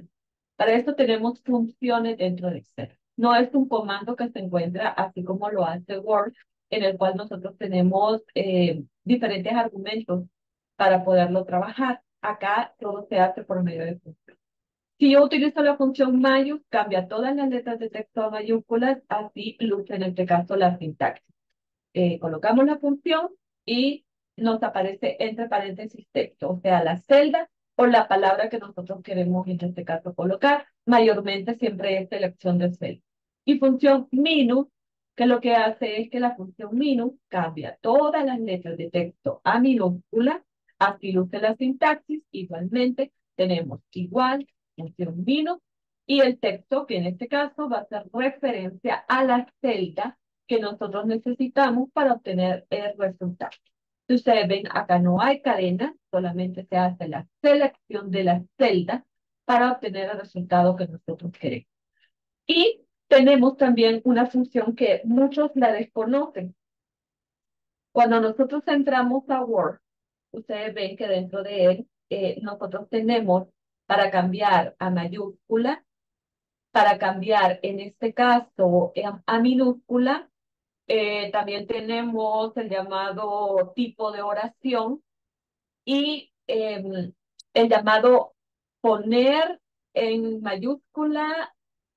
Speaker 1: Para esto tenemos funciones dentro de Excel. No es un comando que se encuentra así como lo hace Word, en el cual nosotros tenemos eh, diferentes argumentos para poderlo trabajar. Acá todo se hace por medio de funciones. Si yo utilizo la función mayús, cambia todas las letras de texto a mayúsculas, así luce en este caso la sintaxis. Eh, colocamos la función y nos aparece entre paréntesis texto, o sea, la celda o la palabra que nosotros queremos en este caso colocar. Mayormente siempre es selección de celda. Y función minus, que lo que hace es que la función minus cambia todas las letras de texto a minúscula, así luce la sintaxis. Igualmente tenemos igual, función minus, y el texto que en este caso va a hacer referencia a la celda que nosotros necesitamos para obtener el resultado. Si ustedes ven, acá no hay cadena, solamente se hace la selección de la celda para obtener el resultado que nosotros queremos. Y tenemos también una función que muchos la desconocen. Cuando nosotros entramos a Word, ustedes ven que dentro de él eh, nosotros tenemos para cambiar a mayúscula, para cambiar en este caso a minúscula. Eh, también tenemos el llamado tipo de oración y eh, el llamado poner en mayúscula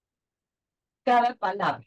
Speaker 1: cada palabra.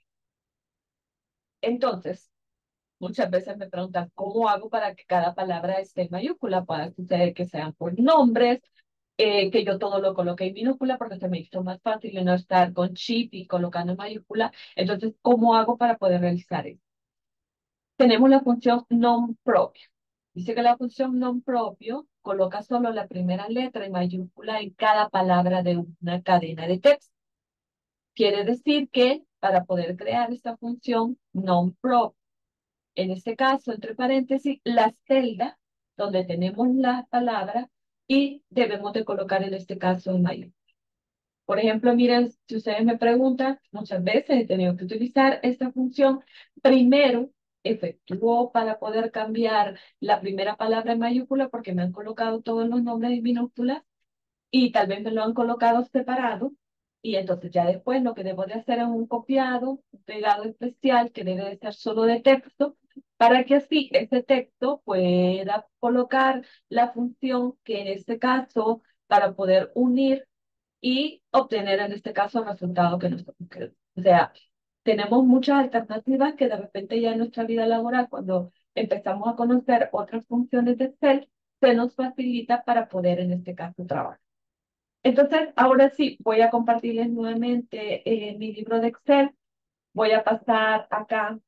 Speaker 1: Entonces, muchas veces me preguntan, ¿cómo hago para que cada palabra esté en mayúscula? Puede suceder que sean por nombres, eh, que yo todo lo coloque en minúscula porque se me hizo más fácil de no estar con shift y colocando en mayúscula. Entonces, ¿cómo hago para poder realizar eso? Tenemos la función non propio. Dice que la función non propio coloca solo la primera letra en mayúscula en cada palabra de una cadena de texto. Quiere decir que para poder crear esta función non propio, en este caso, entre paréntesis, la celda donde tenemos la palabra y debemos de colocar en este caso en mayúscula. Por ejemplo, miren, si ustedes me preguntan, muchas veces he tenido que utilizar esta función. Primero, efectuó para poder cambiar la primera palabra en mayúscula porque me han colocado todos los nombres en minúsculas y tal vez me lo han colocado separado. Y entonces ya después lo que debo de hacer es un copiado, un pegado especial que debe de ser solo de texto para que así ese texto pueda colocar la función que en este caso para poder unir y obtener en este caso el resultado que nosotros queremos. O sea, tenemos muchas alternativas que de repente ya en nuestra vida laboral, cuando empezamos a conocer otras funciones de Excel, se nos facilita para poder en este caso trabajar. Entonces, ahora sí, voy a compartirles nuevamente eh, mi libro de Excel. Voy a pasar acá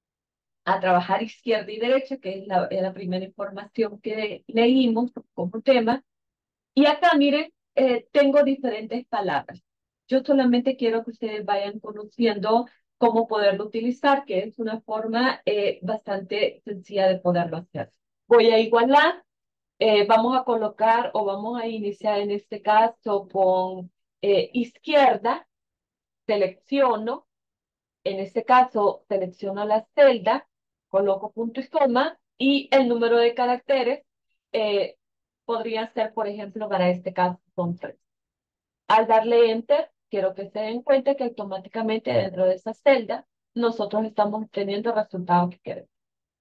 Speaker 1: a trabajar izquierda y derecha, que es la, es la primera información que leímos como tema. Y acá, miren, eh, tengo diferentes palabras. Yo solamente quiero que ustedes vayan conociendo cómo poderlo utilizar, que es una forma eh, bastante sencilla de poderlo hacer. Voy a igualar, eh, vamos a colocar o vamos a iniciar en este caso con eh, izquierda, selecciono, en este caso selecciono la celda, coloco punto y coma y el número de caracteres eh, podría ser, por ejemplo, para este caso son tres. Al darle enter, quiero que se den cuenta que automáticamente dentro de esa celda nosotros estamos obteniendo el resultado que queremos.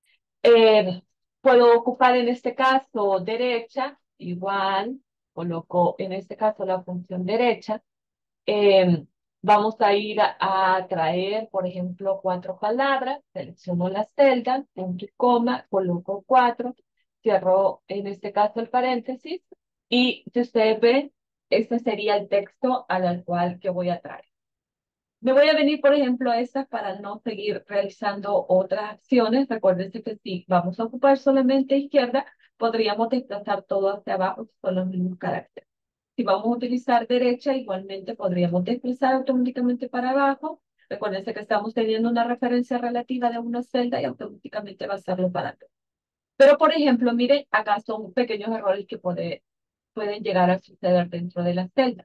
Speaker 1: Eh, puedo ocupar en este caso derecha, igual, coloco en este caso la función derecha. Eh, vamos a ir a, a traer, por ejemplo, cuatro palabras, selecciono la celda, punto y coma, coloco cuatro, cierro en este caso el paréntesis y si ustedes ven, este sería el texto al cual que voy a traer. Me voy a venir, por ejemplo, a estas para no seguir realizando otras acciones. Recuérdense que si vamos a ocupar solamente izquierda, podríamos desplazar todo hacia abajo con los mismos caracteres. Si vamos a utilizar derecha, igualmente podríamos desplazar automáticamente para abajo. Recuérdense que estamos teniendo una referencia relativa de una celda y automáticamente va a hacerlo para atrás. Pero, por ejemplo, miren, acá son pequeños errores que puede, pueden llegar a suceder dentro de la celda.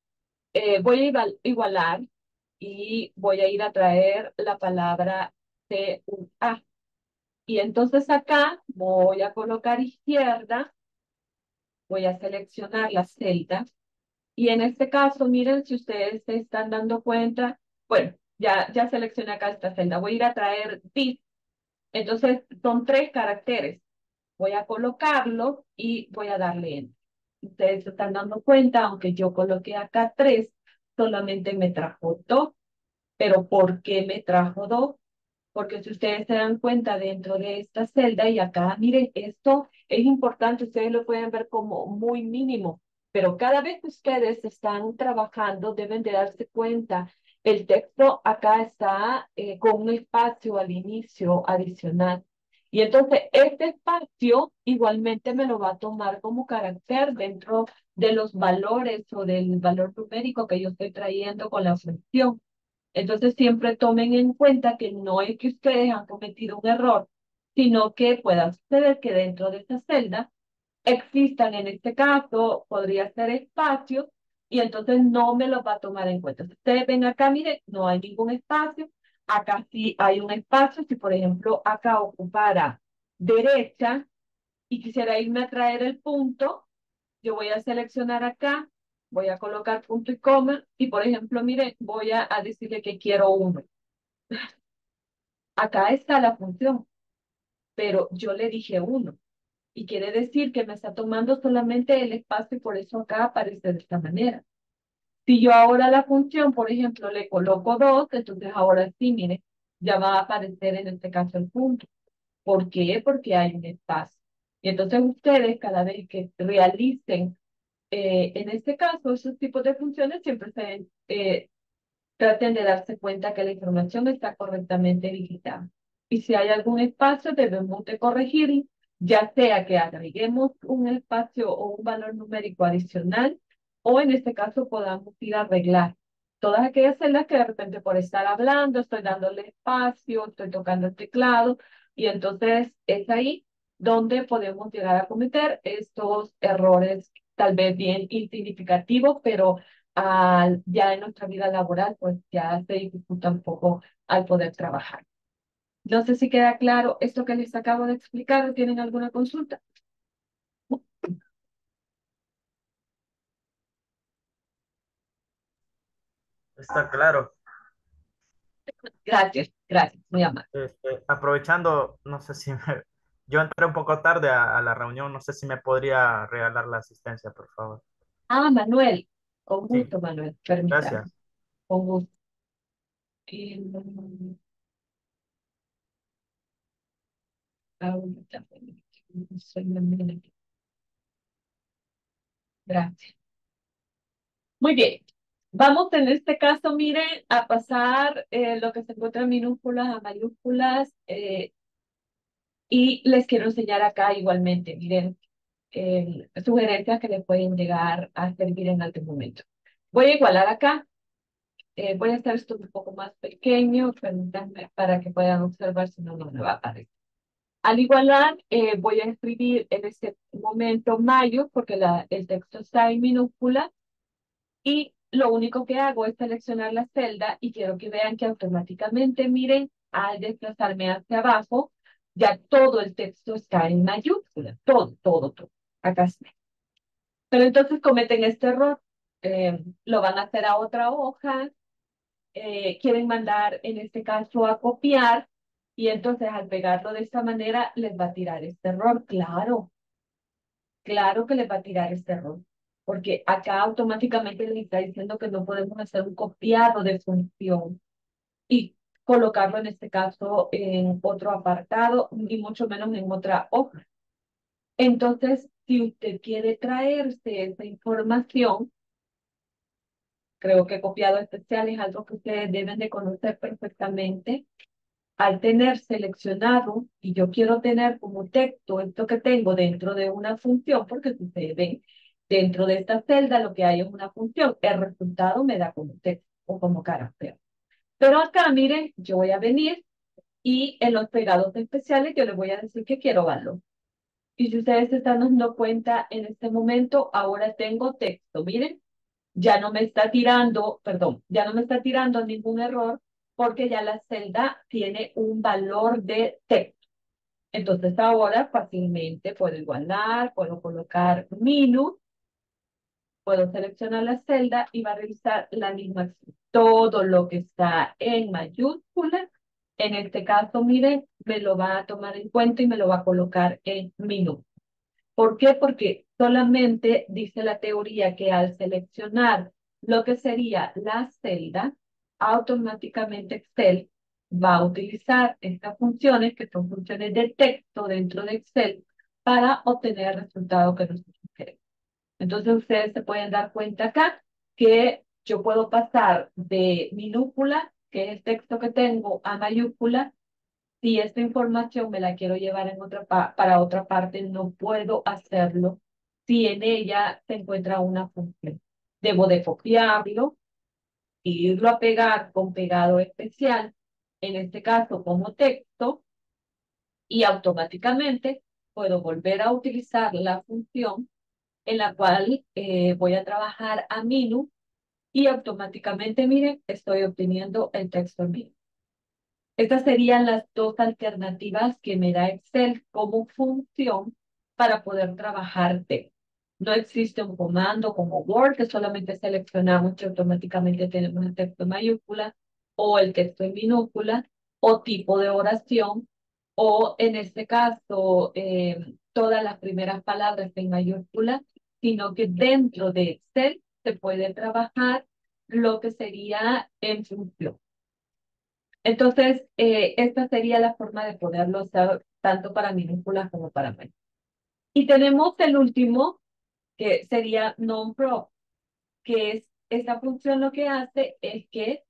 Speaker 1: Eh, voy a igualar y voy a ir a traer la palabra C U A. Y entonces acá voy a colocar izquierda, voy a seleccionar la celda Y en este caso, miren, si ustedes se están dando cuenta, bueno, ya, ya seleccioné acá esta celda. Voy a ir a traer this. Entonces, son tres caracteres. Voy a colocarlo y voy a darle enter. Ustedes se están dando cuenta, aunque yo coloqué acá tres, solamente me trajo dos. Pero ¿por qué me trajo dos? Porque si ustedes se dan cuenta dentro de esta celda y acá, miren, esto es importante, ustedes lo pueden ver como muy mínimo, pero cada vez que ustedes están trabajando deben de darse cuenta, el texto acá está eh, con un espacio al inicio adicional. Y entonces este espacio igualmente me lo va a tomar como carácter dentro de los valores o del valor numérico que yo estoy trayendo con la función. Entonces siempre tomen en cuenta que no es que ustedes han cometido un error, sino que pueda suceder que dentro de esta celda existan, en este caso, podría ser espacios, y entonces no me los va a tomar en cuenta. Si ustedes ven acá, miren, no hay ningún espacio. Acá sí hay un espacio. Si, por ejemplo, acá ocupara derecha y quisiera irme a traer el punto, yo voy a seleccionar acá, voy a colocar punto y coma, y por ejemplo, mire, voy a, a decirle que quiero uno. Acá está la función, pero yo le dije uno, y quiere decir que me está tomando solamente el espacio y por eso acá aparece de esta manera. Si yo ahora a la función, por ejemplo, le coloco dos, entonces ahora sí, mire, ya va a aparecer en este caso el punto. ¿Por qué? Porque hay un espacio. Y entonces ustedes, cada vez que realicen Eh, en este caso, esos tipos de funciones siempre se eh, traten de darse cuenta que la información está correctamente digitada. Y si hay algún espacio, debemos de corregirlo, ya sea que agreguemos un espacio o un valor numérico adicional, o en este caso podamos ir a arreglar todas aquellas celdas que de repente por estar hablando, estoy dándole espacio, estoy tocando el teclado, y entonces es ahí donde podemos llegar a cometer estos errores tal vez bien insignificativos, pero al, ya en nuestra vida laboral, pues ya se dificulta un poco al poder trabajar. No sé si queda claro esto que les acabo de explicar o tienen alguna consulta.
Speaker 5: Está claro.
Speaker 1: Gracias, gracias, muy amable.
Speaker 5: Este, aprovechando, no sé si me- yo entré un poco tarde a, a la reunión, no sé si me podría regalar la asistencia, por favor.
Speaker 1: Ah, Manuel, con
Speaker 5: Sí,
Speaker 1: gusto, Manuel, permítame,
Speaker 5: gracias.
Speaker 1: con gusto. Y, mm, ahorita, soy Manuel. Gracias. Muy bien. Vamos en este caso, miren, a pasar eh, lo que se encuentra en minúsculas a mayúsculas. eh, Y les quiero enseñar acá igualmente, miren, eh, sugerencias que les pueden llegar a servir en algún momento. Voy a igualar acá, eh, voy a hacer esto un poco más pequeño, permítanme para que puedan observar, si no, no me va a aparecer. Al igualar, eh, voy a escribir en este momento mayo, porque la, el texto está en minúscula, y lo único que hago es seleccionar la celda y quiero que vean que automáticamente, miren, al desplazarme hacia abajo, ya todo el texto está en mayúscula, todo, todo, todo. Acá está. Pero entonces cometen este error. Eh, lo van a hacer a otra hoja, eh, quieren mandar en este caso a copiar y entonces al pegarlo de esta manera les va a tirar este error. Claro, claro que les va a tirar este error, porque acá automáticamente les está diciendo que no podemos hacer un copiado de función y colocarlo en este caso en otro apartado, y mucho menos en otra hoja. Entonces, si usted quiere traerse esa información, creo que copiado especial es algo que ustedes deben de conocer perfectamente. Al tener seleccionado, y yo quiero tener como texto esto que tengo dentro de una función, porque si ustedes ven, dentro de esta celda lo que hay es una función, el resultado me da como texto o como carácter. Pero acá, miren, yo voy a venir y en los pegados especiales yo les voy a decir que quiero valor. Y si ustedes se están dando cuenta, en este momento ahora tengo texto, miren, ya no me está tirando, perdón, ya no me está tirando ningún error porque ya la celda tiene un valor de texto. Entonces ahora fácilmente puedo igualar, puedo colocar minus, puedo seleccionar la celda y va a realizar la misma acción. Todo lo que está en mayúscula, en este caso, miren, me lo va a tomar en cuenta y me lo va a colocar en minúscula. ¿Por qué? Porque solamente dice la teoría que al seleccionar lo que sería la celda, automáticamente Excel va a utilizar estas funciones, que son funciones de texto dentro de Excel, para obtener el resultado que nosotros queremos. Entonces ustedes se pueden dar cuenta acá que yo puedo pasar de minúscula, que es el texto que tengo, a mayúscula. Si esta información me la quiero llevar en otra pa- para otra parte, no puedo hacerlo si en ella se encuentra una función. Debo de copiarlo, irlo a pegar con pegado especial, en este caso como texto, y automáticamente puedo volver a utilizar la función en la cual eh, voy a trabajar a minu y automáticamente, miren, estoy obteniendo el texto en minu. Estas serían las dos alternativas que me da Excel como función para poder trabajar texto. No existe un comando como Word que solamente seleccionamos y automáticamente tenemos el texto en mayúscula o el texto en minúscula o tipo de oración o en este caso eh, todas las primeras palabras en mayúscula, sino que dentro de Excel se puede trabajar lo que sería en función. Entonces, eh, esta sería la forma de poderlo usar tanto para minúsculas como para mayúsculas. Y tenemos el último, que sería non-pro, que es esta función lo que hace es que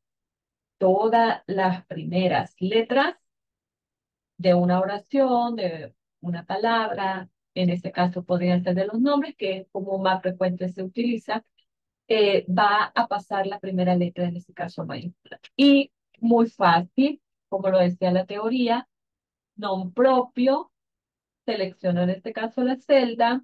Speaker 1: todas las primeras letras de una oración, de una palabra, en este caso podrían ser de los nombres, que es como más frecuente se utiliza, eh, va a pasar la primera letra, en este caso mayúscula. Y muy fácil, como lo decía la teoría, non propio, selecciono en este caso la celda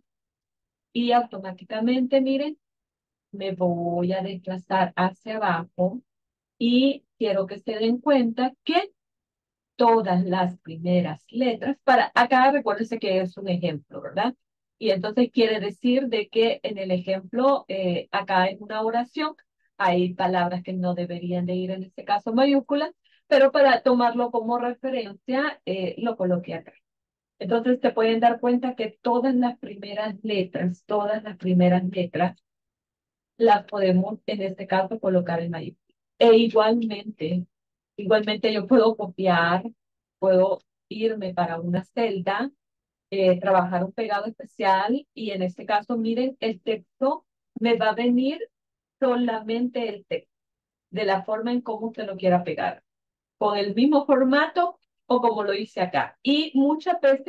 Speaker 1: y automáticamente, miren, me voy a desplazar hacia abajo y quiero que se den cuenta que todas las primeras letras, para acá recuérdense que es un ejemplo, ¿verdad? Y entonces quiere decir de que en el ejemplo, eh, acá en una oración, hay palabras que no deberían de ir en este caso mayúsculas, pero para tomarlo como referencia, eh, lo coloqué acá. Entonces te pueden dar cuenta que todas las primeras letras, todas las primeras letras, las podemos en este caso colocar en mayúscula. E igualmente, igualmente yo puedo copiar, puedo irme para una celda, eh, trabajar un pegado especial y en este caso, miren, el texto me va a venir solamente el texto, de la forma en cómo usted lo quiera pegar, con el mismo formato o como lo hice acá. Y muchas veces,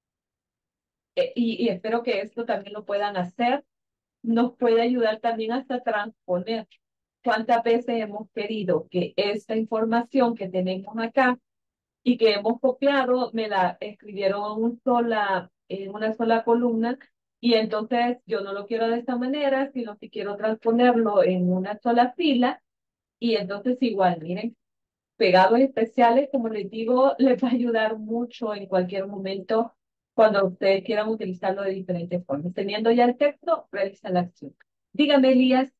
Speaker 1: eh, y, y espero que esto también lo puedan hacer, nos puede ayudar también hasta transponer. ¿Cuántas veces hemos querido que esta información que tenemos acá y que hemos copiado, me la escribieron en, un sola, en una sola columna y entonces yo no lo quiero de esta manera, sino que quiero transponerlo en una sola fila y entonces igual, miren, pegados especiales, como les digo, les va a ayudar mucho en cualquier momento cuando ustedes quieran utilizarlo de diferentes formas. Teniendo ya el texto, realiza la acción. Dígame, Elías.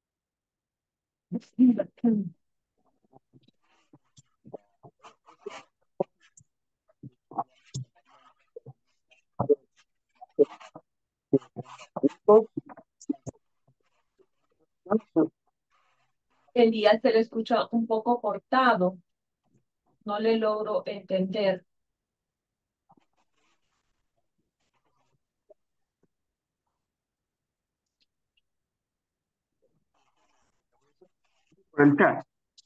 Speaker 1: Elías se le escucha un poco cortado. No le logro entender.
Speaker 2: Por el chat.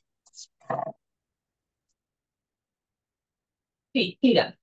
Speaker 1: Sí, diga.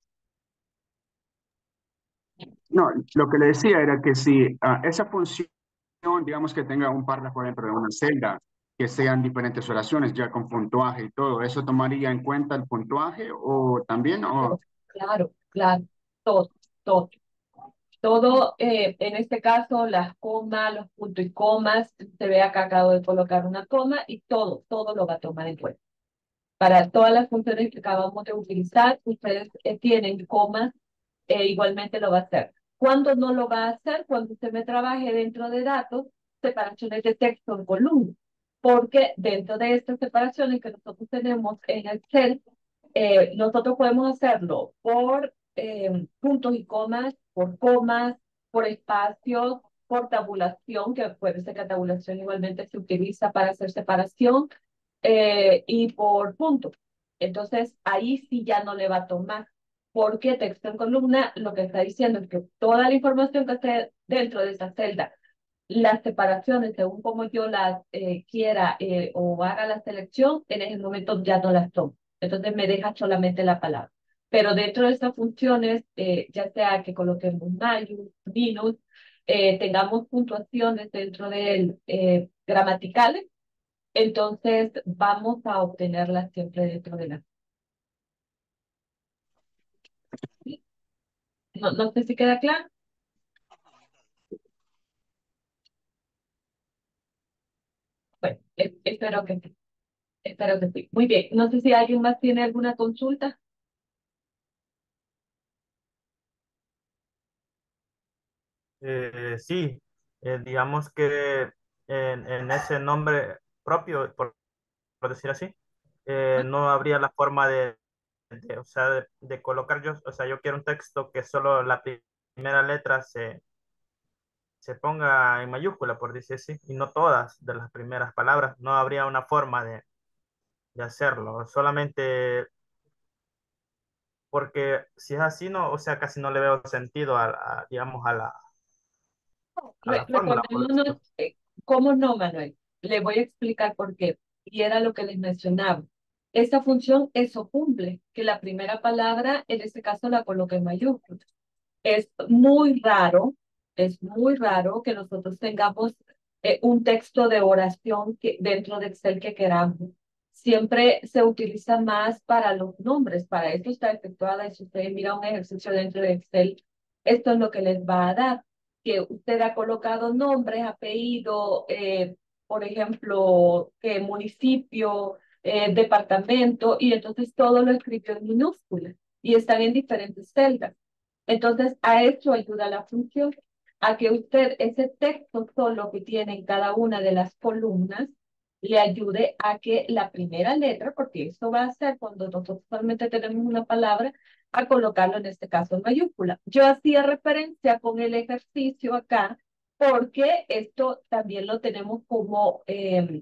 Speaker 2: No, lo que le decía era que si ah, esa función, digamos que tenga un párrafo dentro de una celda, que sean diferentes oraciones ya con puntuaje y todo, ¿eso tomaría en cuenta el puntuaje o también? O...
Speaker 1: Claro, claro, todo, todo. Todo, eh, en este caso, las comas, los puntos y comas, se ve acá acabo de colocar una coma y todo, todo lo va a tomar en cuenta. Para todas las funciones que acabamos de utilizar, ustedes eh, tienen comas, eh, igualmente lo va a hacer. ¿Cuándo no lo va a hacer? Cuando usted me trabaje dentro de datos separaciones de texto en columna, porque dentro de estas separaciones que nosotros tenemos en Excel, eh, nosotros podemos hacerlo por eh, puntos y comas, por comas, por espacios, por tabulación, que puede ser que tabulación igualmente se utiliza para hacer separación, eh, y por puntos. Entonces, ahí sí ya no le va a tomar, porque texto en columna lo que está diciendo es que toda la información que esté dentro de esa celda, las separaciones, según como yo las eh, quiera eh, o haga la selección, en ese momento ya no las tomo. Entonces me deja solamente la palabra. Pero dentro de estas funciones, eh, ya sea que coloquemos mayús, minus, eh, tengamos puntuaciones dentro de él eh, gramaticales, entonces vamos a obtenerlas siempre dentro de la... No, no sé si queda claro. Bueno, eh, espero que sí. Espero que sí. Muy bien. No sé si alguien más tiene alguna consulta.
Speaker 5: Eh, sí, eh, digamos que en, en ese nombre propio, por, por decir así, eh, no habría la forma de, de, o sea, de, de colocar yo, o sea, yo quiero un texto que solo la pri- primera letra se, se ponga en mayúscula, por decir así, y no todas de las primeras palabras. No habría una forma de, de hacerlo, solamente porque si es así, no, o sea, casi no le veo sentido a, a, digamos, a la, a
Speaker 1: Re-
Speaker 5: la fórmula, por
Speaker 1: recordémonos,
Speaker 5: decirlo.
Speaker 1: eh, ¿cómo no, Manuel? Le voy a explicar por qué. Y era lo que les mencionaba. Esta función, eso cumple, que la primera palabra, en este caso, la coloque en mayúsculas. Es muy raro, es muy raro que nosotros tengamos eh, un texto de oración que, dentro de Excel que queramos. Siempre se utiliza más para los nombres, para esto está efectuada. Y si ustedes miran un ejercicio dentro de Excel, esto es lo que les va a dar, que usted ha colocado nombres, apellido, eh, por ejemplo, que municipio, eh, departamento, y entonces todo lo escribió en minúsculas y están en diferentes celdas. Entonces, a eso ayuda la función, a que usted ese texto solo que tiene en cada una de las columnas le ayude a que la primera letra, porque eso va a ser cuando nosotros solamente tenemos una palabra, a colocarlo en este caso en mayúscula. Yo hacía referencia con el ejercicio acá, porque esto también lo tenemos como, eh,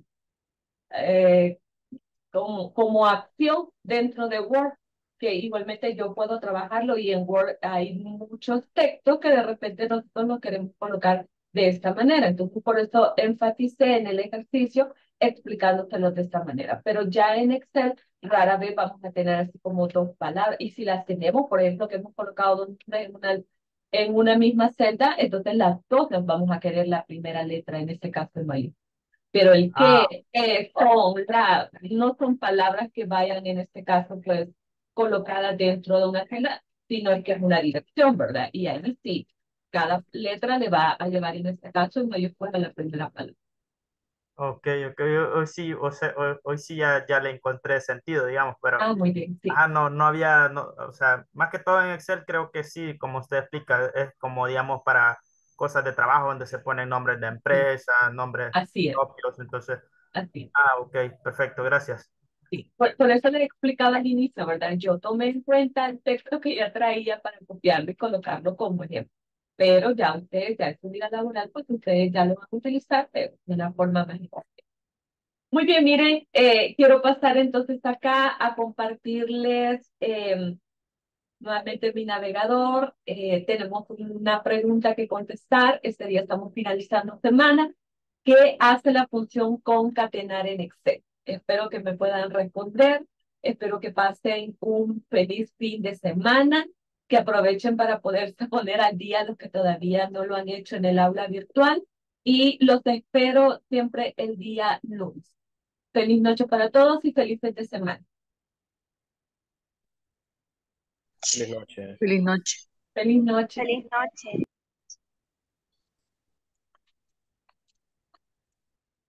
Speaker 1: eh, como, como acción dentro de Word, que igualmente yo puedo trabajarlo y en Word hay muchos textos que de repente nosotros no queremos colocar de esta manera. Entonces, por eso enfaticé en el ejercicio explicándoselo de esta manera. Pero ya en Excel rara vez vamos a tener así como dos palabras. Y si las tenemos, por ejemplo, que hemos colocado dos en una, en una misma celda, entonces las dos nos vamos a querer la primera letra, en este caso el mayor. Pero el
Speaker 5: Ah,
Speaker 1: que, eh, con, la, no son palabras que vayan en este caso pues colocadas dentro de una celda, sino es que es una dirección, ¿verdad? Y ahí sí, cada letra le va a llevar en este caso en mayúscula la primera palabra.
Speaker 5: ok, ok, hoy, hoy sí, o sea, hoy, hoy sí ya, ya le encontré sentido, digamos, pero,
Speaker 1: Ah, muy bien, sí.
Speaker 5: ah, no, no había, no, o sea, más que todo en Excel creo que sí, como usted explica, es como, digamos, para cosas de trabajo donde se ponen nombres de
Speaker 1: Sí,
Speaker 5: empresa, nombres
Speaker 1: así es,
Speaker 5: propios, entonces,
Speaker 1: así es.
Speaker 5: ah, ok, perfecto, gracias.
Speaker 1: Sí. Por, por eso le explicaba al inicio, ¿verdad? Yo tomé en cuenta el texto que ya traía para copiarlo y colocarlo como ejemplo. Pero ya ustedes, ya en su vida laboral, pues ustedes ya lo van a utilizar, pero de una forma mejor. Muy bien, miren, eh, quiero pasar entonces acá a compartirles eh, nuevamente mi navegador. Eh, tenemos una pregunta que contestar. Este día estamos finalizando semana. ¿Qué hace la función concatenar en Excel? Espero que me puedan responder. Espero que pasen un feliz fin de semana, que aprovechen para poderse poner al día los que todavía no lo han hecho en el aula virtual. Y los espero siempre el día lunes. Feliz noche para todos y feliz fin de semana.
Speaker 6: Feliz noche.
Speaker 7: Feliz noche.
Speaker 1: Feliz noche.
Speaker 3: Feliz noche.